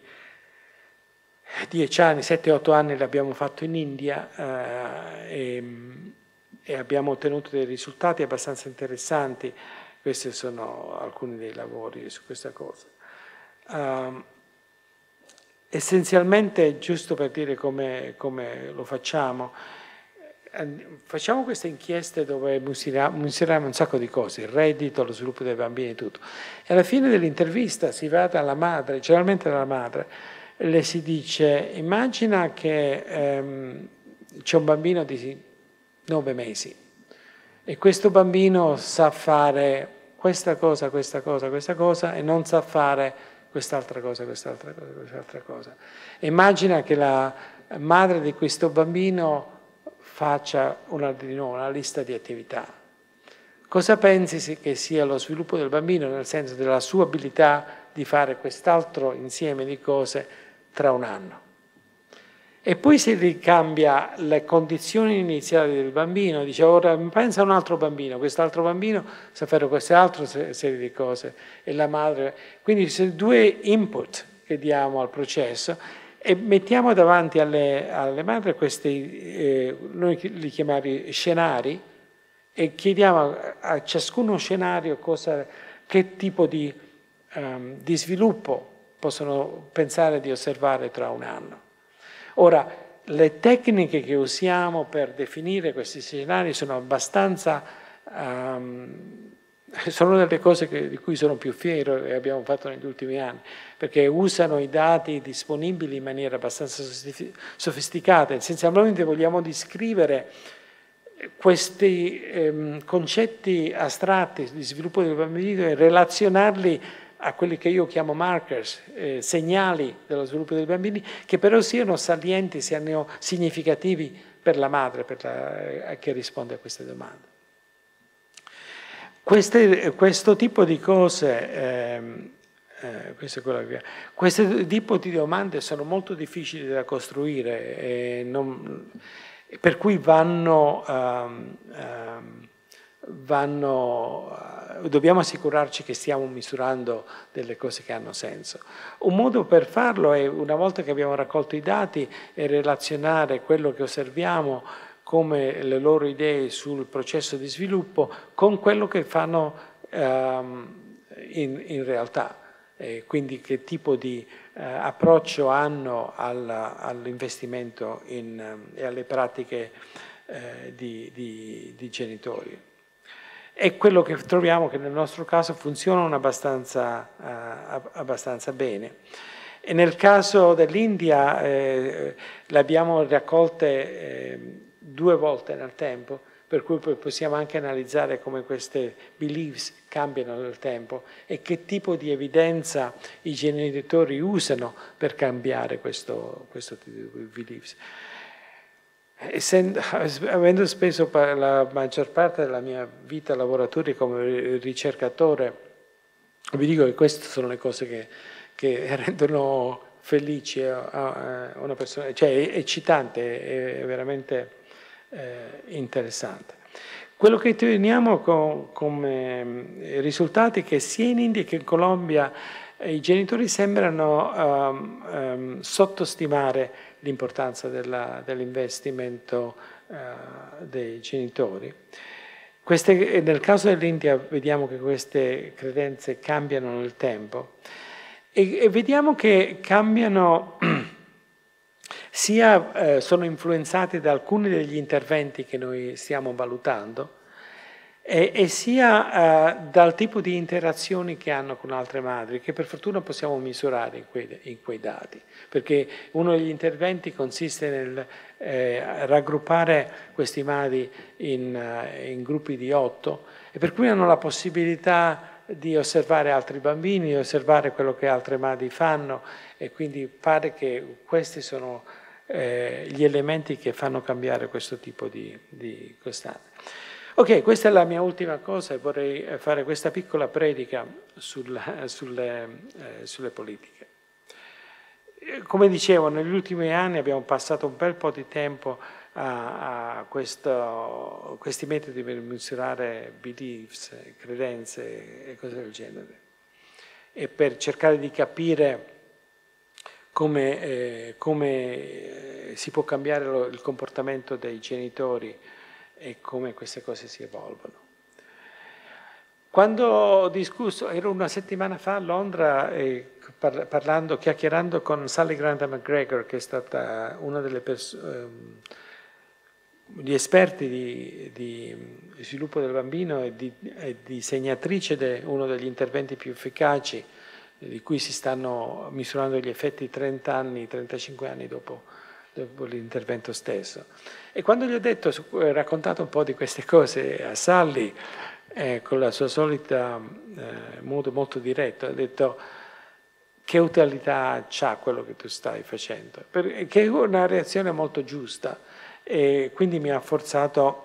dieci anni, sette otto anni l'abbiamo fatto in India eh, e, e abbiamo ottenuto dei risultati abbastanza interessanti. Questi sono alcuni dei lavori su questa cosa. Uh, essenzialmente, giusto per dire come, come lo facciamo, facciamo queste inchieste dove misuriamo un sacco di cose, il reddito, lo sviluppo dei bambini e tutto. E alla fine dell'intervista si va dalla madre, generalmente dalla madre, le si dice: immagina che ehm, c'è un bambino di nove mesi e questo bambino sa fare questa cosa, questa cosa, questa cosa e non sa fare quest'altra cosa, quest'altra cosa, quest'altra cosa. Immagina che la madre di questo bambino faccia una, di nuovo, una lista di attività. Cosa pensi che sia lo sviluppo del bambino, nel senso della sua abilità di fare quest'altro insieme di cose tra un anno? E poi si ricambia le condizioni iniziali del bambino, dice: ora pensa a un altro bambino, quest'altro bambino sa fare queste altre serie di cose, e la madre. Quindi ci sono due input che diamo al processo e mettiamo davanti alle, alle madri questi, eh, noi li chiamiamo scenari, e chiediamo a ciascuno scenario cosa, che tipo di, um, di sviluppo possono pensare di osservare tra un anno. Ora, le tecniche che usiamo per definire questi scenari sono abbastanza, um, sono delle cose che, di cui sono più fiero e abbiamo fatto negli ultimi anni, perché usano i dati disponibili in maniera abbastanza sofisticata. Essenzialmente vogliamo descrivere questi ehm, concetti astratti di sviluppo del bambino e relazionarli a quelli che io chiamo markers, eh, segnali dello sviluppo dei bambini, che però siano salienti, siano significativi per la madre per la, eh, che risponde a queste domande. Queste, questo tipo di cose, ehm, eh, questo è quello che, questo tipo di domande sono molto difficili da costruire, e non, per cui vanno... Um, um, Vanno, dobbiamo assicurarci che stiamo misurando delle cose che hanno senso. Un modo per farlo è, una volta che abbiamo raccolto i dati, è relazionare quello che osserviamo come le loro idee sul processo di sviluppo con quello che fanno um, in, in realtà. E quindi che tipo di uh, approccio hanno al, all'investimento in, um, e alle pratiche uh, di, di, di genitori. È quello che troviamo che nel nostro caso funzionano abbastanza, uh, abbastanza bene. E nel caso dell'India eh, le abbiamo raccolte eh, due volte nel tempo, per cui possiamo anche analizzare come queste beliefs cambiano nel tempo e che tipo di evidenza i genitori usano per cambiare questo, questo tipo di beliefs. Essendo, avendo speso la maggior parte della mia vita lavorativa come ricercatore, vi dico che queste sono le cose che, che rendono felice a una persona, cioè è eccitante, è veramente eh, interessante. Quello che otteniamo come risultati è che sia in India che in Colombia i genitori sembrano um, um, sottostimare l'importanza dell'investimento uh, dei genitori. Queste, nel caso dell'India vediamo che queste credenze cambiano nel tempo e, e vediamo che cambiano, sia eh, sono influenzati da alcuni degli interventi che noi stiamo valutando, E, e sia uh, dal tipo di interazioni che hanno con altre madri, che per fortuna possiamo misurare in quei, in quei dati, perché uno degli interventi consiste nel eh, raggruppare questi madri in, uh, in gruppi di otto, e per cui hanno la possibilità di osservare altri bambini, di osservare quello che altre madri fanno, e quindi pare che questi sono eh, gli elementi che fanno cambiare questo tipo di, di costante. Ok, questa è la mia ultima cosa e vorrei fare questa piccola predica sulla, sulle, eh, sulle politiche. Come dicevo, negli ultimi anni abbiamo passato un bel po' di tempo a, a questo, questi metodi per misurare beliefs, credenze e cose del genere, e per cercare di capire come, eh, come si può cambiare lo, il comportamento dei genitori e come queste cose si evolvono. Quando ho discusso, ero una settimana fa a Londra eh, par parlando, chiacchierando con Sally Granta McGregor, che è stata una delle persone, gli esperti di, di sviluppo del bambino e di, e di segnatrice di uno degli interventi più efficaci, di cui si stanno misurando gli effetti trenta anni, trentacinque anni dopo, dopo l'intervento stesso. E quando gli ho detto, raccontato un po' di queste cose a Sally, eh, con la sua solita eh, modo molto diretto, ha detto: che utilità c'ha quello che tu stai facendo? Perché è una reazione molto giusta, e quindi mi ha forzato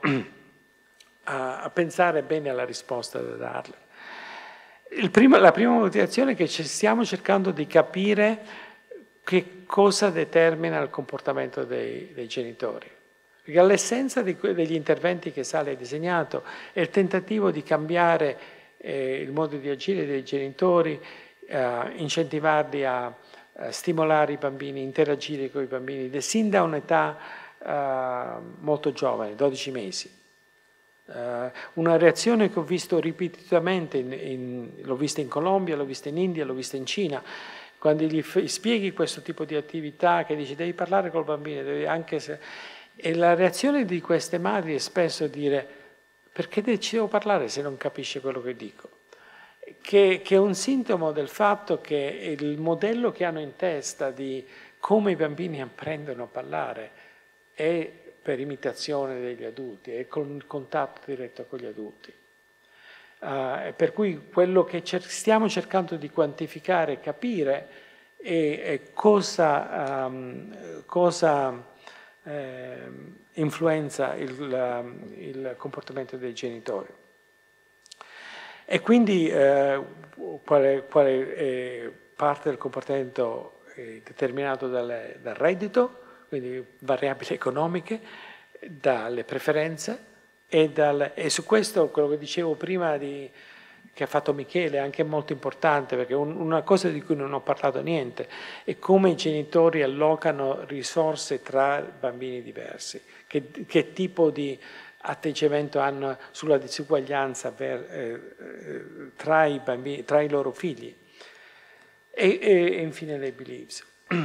a, a pensare bene alla risposta da darle. Il primo, la prima motivazione è che ci stiamo cercando di capire che cosa determina il comportamento dei, dei genitori. Perché all'essenza degli interventi che Sally ha disegnato è il tentativo di cambiare eh, il modo di agire dei genitori, eh, incentivarli a, a stimolare i bambini, interagire con i bambini, sin da un'età eh, molto giovane, dodici mesi. Uh, una reazione che ho visto ripetutamente, in, in, l'ho vista in Colombia, l'ho vista in India, l'ho vista in Cina. Quando gli spieghi questo tipo di attività, che dici devi parlare col bambino, devi anche se... e la reazione di queste madri è spesso dire: perché ci devo parlare se non capisce quello che dico? Che, che è un sintomo del fatto che il modello che hanno in testa di come i bambini apprendono a parlare è per imitazione degli adulti, è con contatto diretto con gli adulti. Uh, per cui quello che cer- stiamo cercando di quantificare e capire è, è cosa, um, cosa eh, influenza il, um, il comportamento dei genitori. E quindi eh, quale, quale è parte del comportamento è determinato dalle, dal reddito, quindi variabili economiche, dalle preferenze, e, dal, e su questo quello che dicevo prima di, che ha fatto Michele è anche molto importante, perché un, una cosa di cui non ho parlato niente è come i genitori allocano risorse tra bambini diversi, che, che tipo di atteggiamento hanno sulla disuguaglianza per, eh, tra, i bambini, tra i loro figli. E, e infine le beliefs.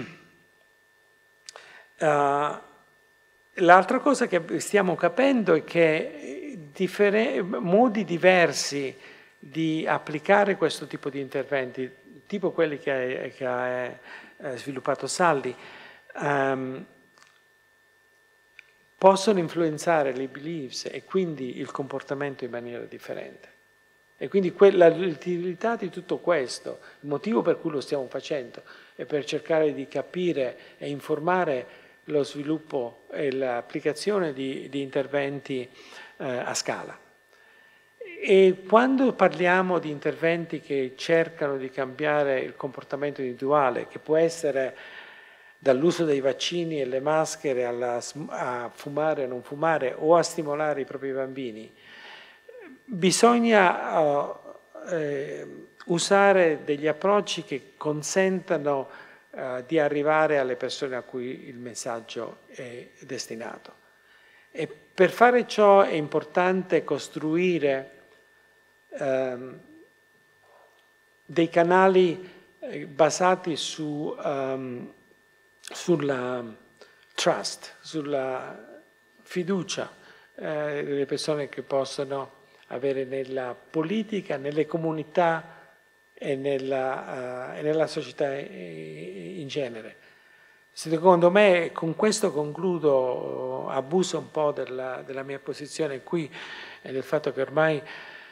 Uh, l'altra cosa che stiamo capendo è che modi diversi di applicare questo tipo di interventi, tipo quelli che, che ha sviluppato Sally, um, possono influenzare le beliefs e quindi il comportamento in maniera differente. E quindi l'utilità di tutto questo, il motivo per cui lo stiamo facendo, è per cercare di capire e informare lo sviluppo e l'applicazione di, di interventi eh, a scala. E quando parliamo di interventi che cercano di cambiare il comportamento individuale, che può essere dall'uso dei vaccini e le maschere alla, a fumare o non fumare o a stimolare i propri bambini, bisogna uh, eh, usare degli approcci che consentano uh, di arrivare alle persone a cui il messaggio è destinato. E per fare ciò è importante costruire um, dei canali eh, basati su, um, sulla trust, sulla fiducia eh, delle persone che possono avere nella politica, nelle comunità e nella, uh, e nella società in genere. Secondo me, con questo concludo, abuso un po' della, della mia posizione qui e del fatto che ormai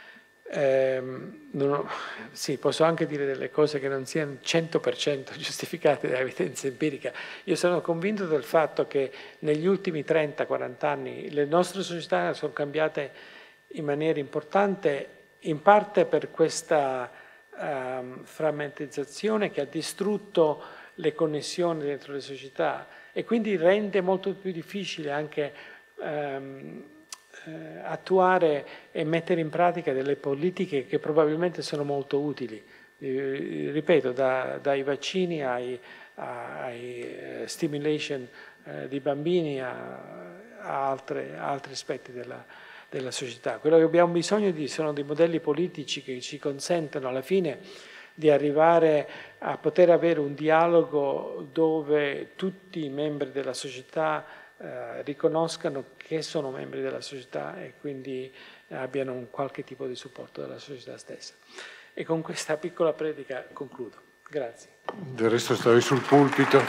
ehm, non ho, sì, posso anche dire delle cose che non siano cento per cento giustificate da evidenza empirica. Io sono convinto del fatto che negli ultimi trenta quaranta anni le nostre società sono cambiate in maniera importante, in parte per questa um, frammentizzazione che ha distrutto le connessioni dentro le società e quindi rende molto più difficile anche um, eh, attuare e mettere in pratica delle politiche che probabilmente sono molto utili. Eh, ripeto, da, dai vaccini ai, ai eh, stimulation eh, di bambini a, a, altre, a altri aspetti della della società. Quello che abbiamo bisogno di sono dei modelli politici che ci consentano alla fine di arrivare a poter avere un dialogo dove tutti i membri della società eh, riconoscano che sono membri della società e quindi abbiano un qualche tipo di supporto dalla società stessa. E con questa piccola predica concludo. Grazie. Del resto stavi sul pulpito.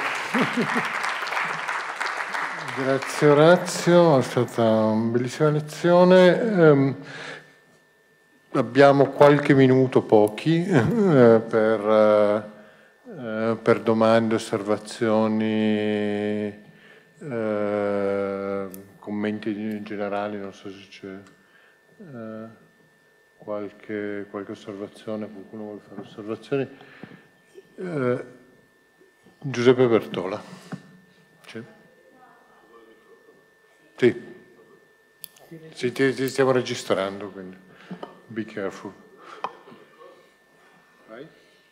Grazie Orazio, è stata una bellissima lezione. Um, abbiamo qualche minuto, pochi, eh, per, eh, per domande, osservazioni, eh, commenti generali, non so se c'è eh, qualche, qualche osservazione, qualcuno vuole fare osservazioni. Eh, Giuseppe Bertola. C'è? Sì, sì, ti, ti stiamo registrando, quindi be careful. Vai.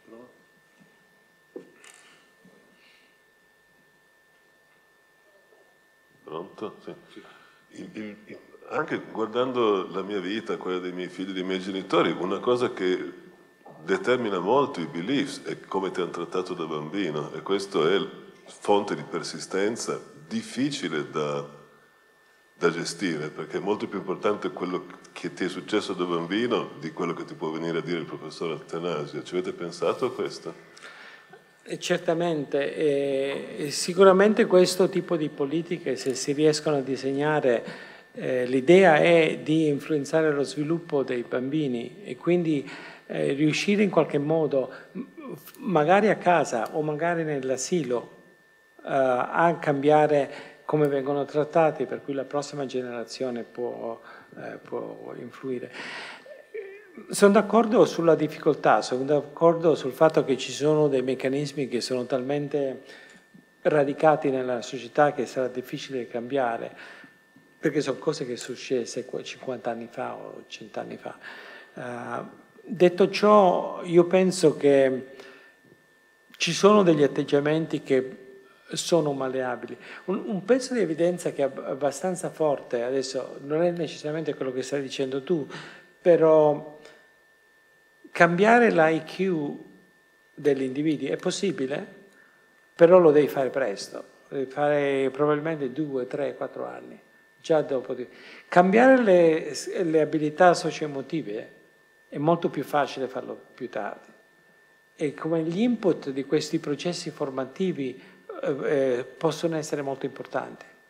Pronto? Sì. Il, il, il, anche guardando la mia vita, quella dei miei figli, dei miei genitori, una cosa che determina molto i beliefs è come ti hanno trattato da bambino, e questo è fonte di persistenza difficile da da gestire, perché è molto più importante quello che ti è successo da bambino di quello che ti può venire a dire il professor Attanasio. Ci avete pensato a questo? E certamente, e sicuramente questo tipo di politiche, se si riescono a disegnare, eh, l'idea è di influenzare lo sviluppo dei bambini e quindi eh, riuscire in qualche modo, magari a casa o magari nell'asilo, eh, a cambiare come vengono trattati, per cui la prossima generazione può, eh, può influire. Sono d'accordo sulla difficoltà, sono d'accordo sul fatto che ci sono dei meccanismi che sono talmente radicati nella società che sarà difficile cambiare, perché sono cose che sono successe cinquanta anni fa o cento anni fa. Uh, detto ciò, io penso che ci sono degli atteggiamenti che sono malleabili. Un, un pezzo di evidenza che è abbastanza forte, adesso non è necessariamente quello che stai dicendo tu, però cambiare l'I Q degli individui è possibile, però lo devi fare presto, lo devi fare probabilmente due, tre, quattro anni, già dopo di... Cambiare le, le abilità socio-emotive è molto più facile farlo più tardi. E come gli input di questi processi formativi Eh, possono essere molto importanti.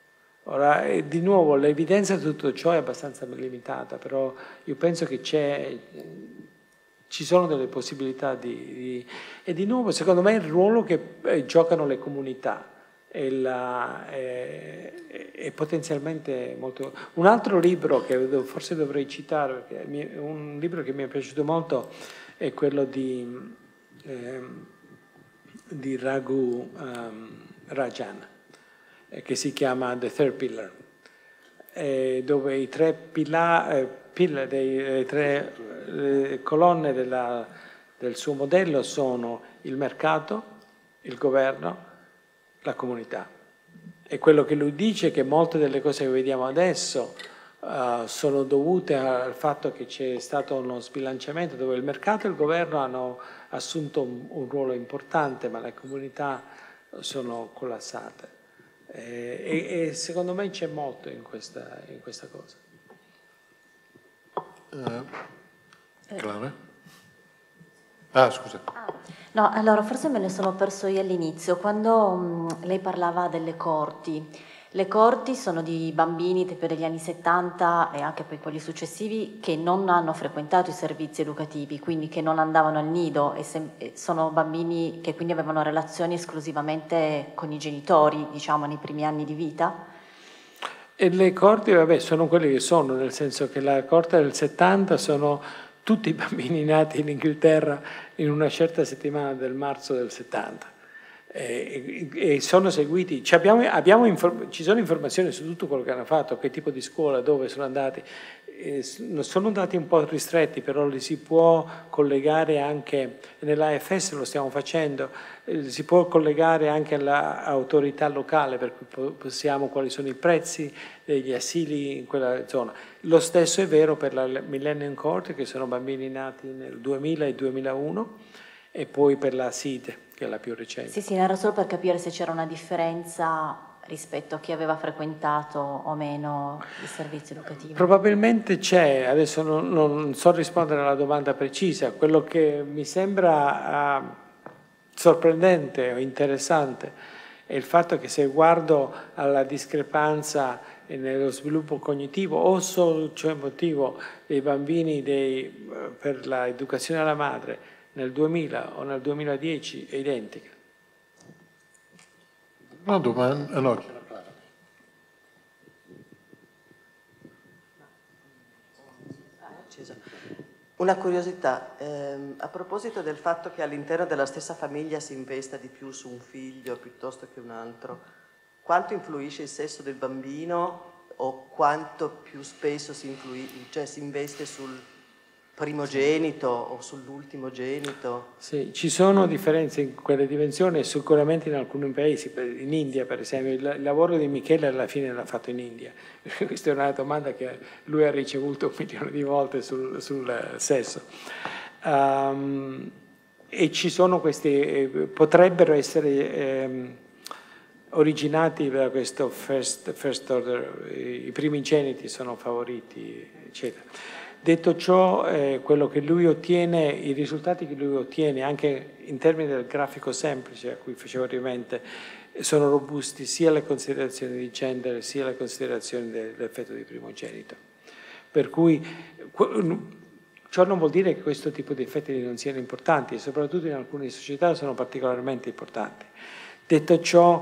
Ora, eh, di nuovo, l'evidenza di tutto ciò è abbastanza limitata, però io penso che c'è, ci sono delle possibilità di, di... E di nuovo, secondo me, il ruolo che eh, giocano le comunità è, la, è, è potenzialmente molto... Un altro libro che forse dovrei citare, perché mi, un libro che mi è piaciuto molto, è quello di, eh, di Raghu um, Rajan, che si chiama The Third Pillar, eh, dove i tre, pila, eh, pillar, dei, le tre le colonne della, del suo modello sono il mercato, il governo, la comunità. E quello che lui dice è che molte delle cose che vediamo adesso uh, sono dovute al fatto che c'è stato uno sbilanciamento dove il mercato e il governo hanno assunto un, un ruolo importante, ma le comunità sono collassate. E, e secondo me c'è molto in questa, in questa cosa. Uh, Clara? Ah, scusa. Ah, no, allora forse me ne sono perso io all'inizio, quando mh, lei parlava delle corti. Le corti sono di bambini tipo degli anni settanta e anche poi quelli successivi che non hanno frequentato i servizi educativi, quindi che non andavano al nido e se, sono bambini che quindi avevano relazioni esclusivamente con i genitori, diciamo, nei primi anni di vita. E le corti, vabbè, sono quelle che sono, nel senso che la corte del settanta sono tutti i bambini nati in Inghilterra in una certa settimana del marzo del settanta. E, e sono seguiti, ci, abbiamo, abbiamo ci sono informazioni su tutto quello che hanno fatto, che tipo di scuola, dove sono andati, e sono dati un po' ristretti, però li si può collegare anche, nell'A F S lo stiamo facendo, eh, si può collegare anche all'autorità locale, per cui possiamo quali sono i prezzi degli asili in quella zona. Lo stesso è vero per la Millennium Court, che sono bambini nati nel duemila e duemilauno, e poi per la S I D, che è la più recente. Sì, sì, era solo per capire se c'era una differenza rispetto a chi aveva frequentato o meno il servizio educativo. Probabilmente c'è, adesso non, non so rispondere alla domanda precisa, quello che mi sembra uh, sorprendente o interessante è il fatto che se guardo alla discrepanza nello sviluppo cognitivo o socio-emotivo dei bambini dei, uh, per l'educazione alla madre nel duemila o nel duemiladieci è identica. Una domanda, no. Una curiosità, ehm, a proposito del fatto che all'interno della stessa famiglia si investa di più su un figlio piuttosto che un altro, quanto influisce il sesso del bambino o quanto più spesso si, influi, cioè si investe sul primogenito o sull'ultimogenito? Sì, ci sono differenze in quelle dimensioni, sicuramente in alcuni paesi, in India per esempio, il, il lavoro di Michele alla fine l'ha fatto in India. Questa è una domanda che lui ha ricevuto un milione di volte sul, sul sesso. Um, e ci sono questi, eh, potrebbero essere eh, originati da questo first, first order, i, i primigeniti sono favoriti, eccetera. Detto ciò, eh, quello che lui ottiene, i risultati che lui ottiene, anche in termini del grafico semplice a cui facevo riferimento, sono robusti sia alle considerazioni di gender sia alle considerazioni dell'effetto di primogenito. Per cui ciò non vuol dire che questo tipo di effetti non siano importanti, e soprattutto in alcune società sono particolarmente importanti. Detto ciò,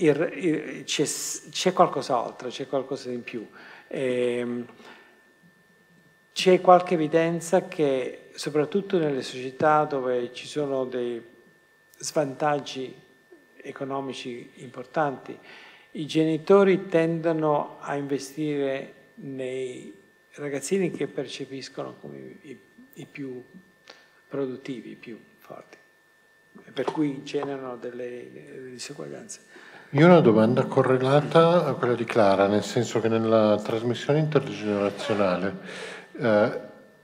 c'è qualcos'altro, c'è qualcosa in più. Eh, C'è qualche evidenza che, soprattutto nelle società dove ci sono dei svantaggi economici importanti, i genitori tendono a investire nei ragazzini che percepiscono come i, i più produttivi, i più forti, per cui generano delle, delle diseguaglianze. Io ho una domanda correlata a quella di Clara, nel senso che nella trasmissione intergenerazionale Eh,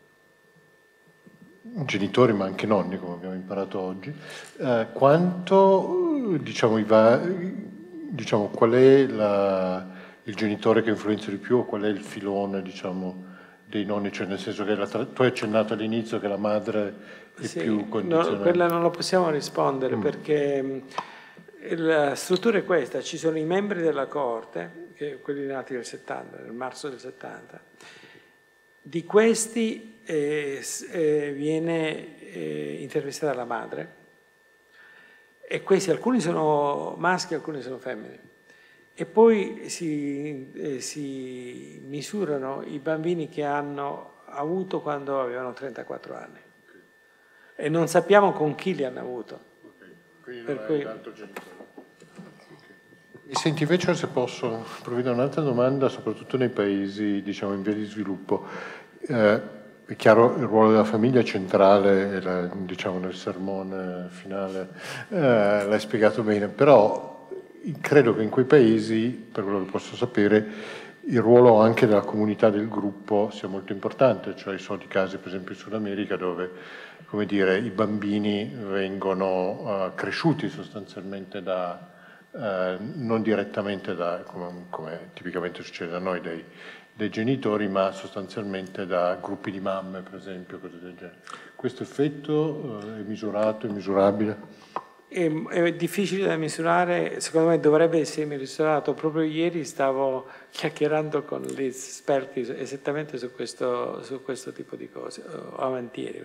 genitori ma anche nonni, come abbiamo imparato oggi, eh, quanto diciamo, i va, diciamo qual è la, il genitore che influenza di più o qual è il filone diciamo, dei nonni, cioè nel senso che la, tu hai accennato all'inizio che la madre è sì, più condizionata. No, quella non lo possiamo rispondere mm. perché La struttura è questa, ci sono i membri della Corte, che, quelli nati nel settanta, nel marzo del settanta, di questi eh, eh, viene eh, intervistata la madre, e questi alcuni sono maschi, alcuni sono femmine. E poi si, eh, si misurano i bambini che hanno avuto quando avevano trentaquattro anni. E non sappiamo con chi li hanno avuto. Okay. Quindi per non cui... è tanto genitore. Mi senti invece, se posso provvedere un'altra domanda, soprattutto nei paesi, diciamo, in via di sviluppo. Eh, è chiaro, il ruolo della famiglia è centrale, e la, diciamo, nel sermone finale eh, l'hai spiegato bene, però credo che in quei paesi, per quello che posso sapere, il ruolo anche della comunità del gruppo sia molto importante, cioè ci sono casi, per esempio in Sud America, dove, come dire, i bambini vengono uh, cresciuti sostanzialmente da, uh, non direttamente da, come, come tipicamente succede da noi, dei, dei genitori, ma sostanzialmente da gruppi di mamme, per esempio, cose del genere. Questo effetto uh, è misurato, è misurabile? È, è difficile da misurare, secondo me dovrebbe essere misurato. Proprio ieri stavo chiacchierando con gli esperti esattamente su questo, su questo tipo di cose, o avanti ieri.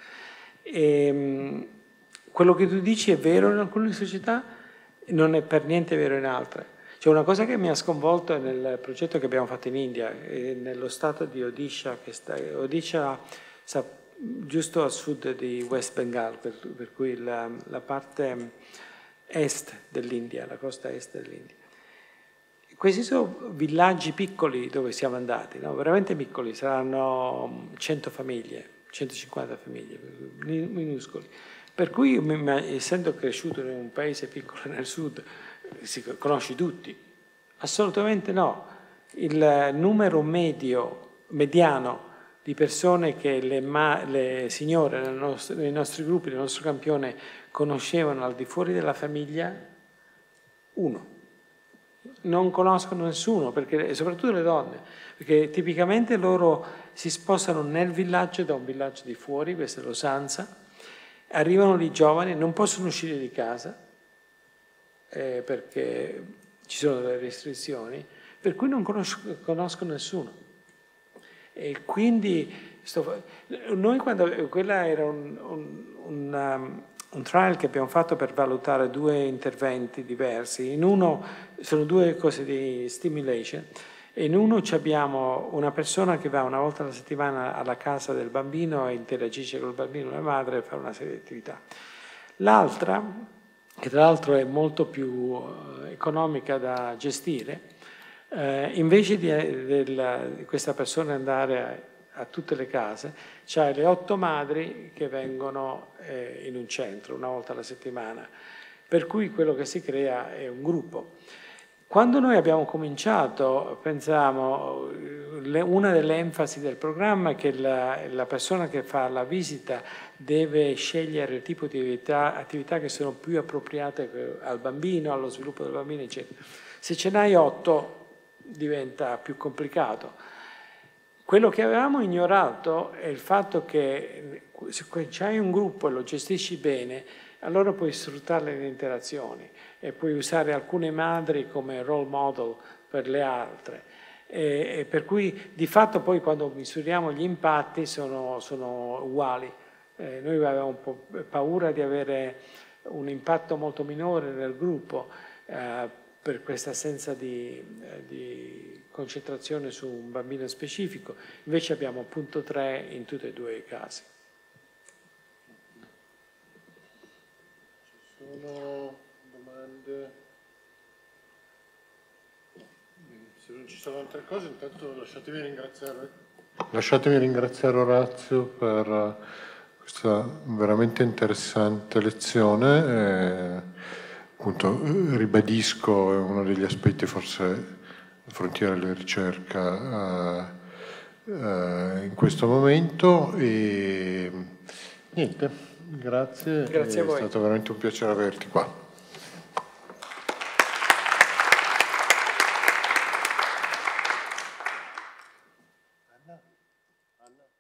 E, quello che tu dici è vero in alcune società, non è per niente vero in altre. C'è una cosa che mi ha sconvolto nel progetto che abbiamo fatto in India, nello stato di Odisha, che sta, Odisha sta giusto a sud di West Bengal, per, per cui la, la parte est dell'India, la costa est dell'India. Questi sono villaggi piccoli dove siamo andati, no? Veramente piccoli, saranno cento famiglie, centocinquanta famiglie, minuscoli. Per cui, essendo cresciuto in un paese piccolo nel sud, si conosci tutti? Assolutamente no. Il numero medio, mediano, di persone che le, ma, le signore nel nostro, nei nostri gruppi, nel nostro campione, conoscevano al di fuori della famiglia, uno. Non conoscono nessuno, perché, soprattutto le donne, perché tipicamente loro si spostano nel villaggio, da un villaggio di fuori, questa è l'usanza, arrivano lì giovani, non possono uscire di casa, eh, perché ci sono delle restrizioni, per cui non conosco, conoscono nessuno. E quindi sto, noi quando quella era un, un, un, um, un trial che abbiamo fatto per valutare due interventi diversi. In uno sono due cose di stimulation, e in uno abbiamo una persona che va una volta alla settimana alla casa del bambino e interagisce col bambino e la madre e fa una serie di attività. L'altra, che tra l'altro è molto più uh, economica da gestire, Uh, invece di, della, di questa persona andare a, a tutte le case, c'hai le otto madri che vengono eh, in un centro una volta alla settimana, per cui quello che si crea è un gruppo. Quando noi abbiamo cominciato, pensavamo, le, una delle enfasi del programma è che la, la persona che fa la visita deve scegliere il tipo di attività, attività che sono più appropriate al bambino, allo sviluppo del bambino, eccetera. Se ce n'hai otto, diventa più complicato. Quello che avevamo ignorato è il fatto che se c'hai un gruppo e lo gestisci bene, allora puoi sfruttare le interazioni e puoi usare alcune madri come role model per le altre. E, e per cui di fatto poi quando misuriamo gli impatti sono, sono uguali. Eh, noi avevamo un po' paura di avere un impatto molto minore nel gruppo, eh, per questa assenza di, eh, di concentrazione su un bambino specifico, invece abbiamo punto tre in tutti e due i casi. Ci sono domande? Se non ci sono altre cose, intanto lasciatemi ringraziare. Lasciatemi ringraziare Orazio per questa veramente interessante lezione. E, appunto, ribadisco, è uno degli aspetti forse la frontiera della ricerca uh, uh, in questo momento, e niente, grazie, grazie a voi. È stato veramente un piacere averti qua. Anna? Anna?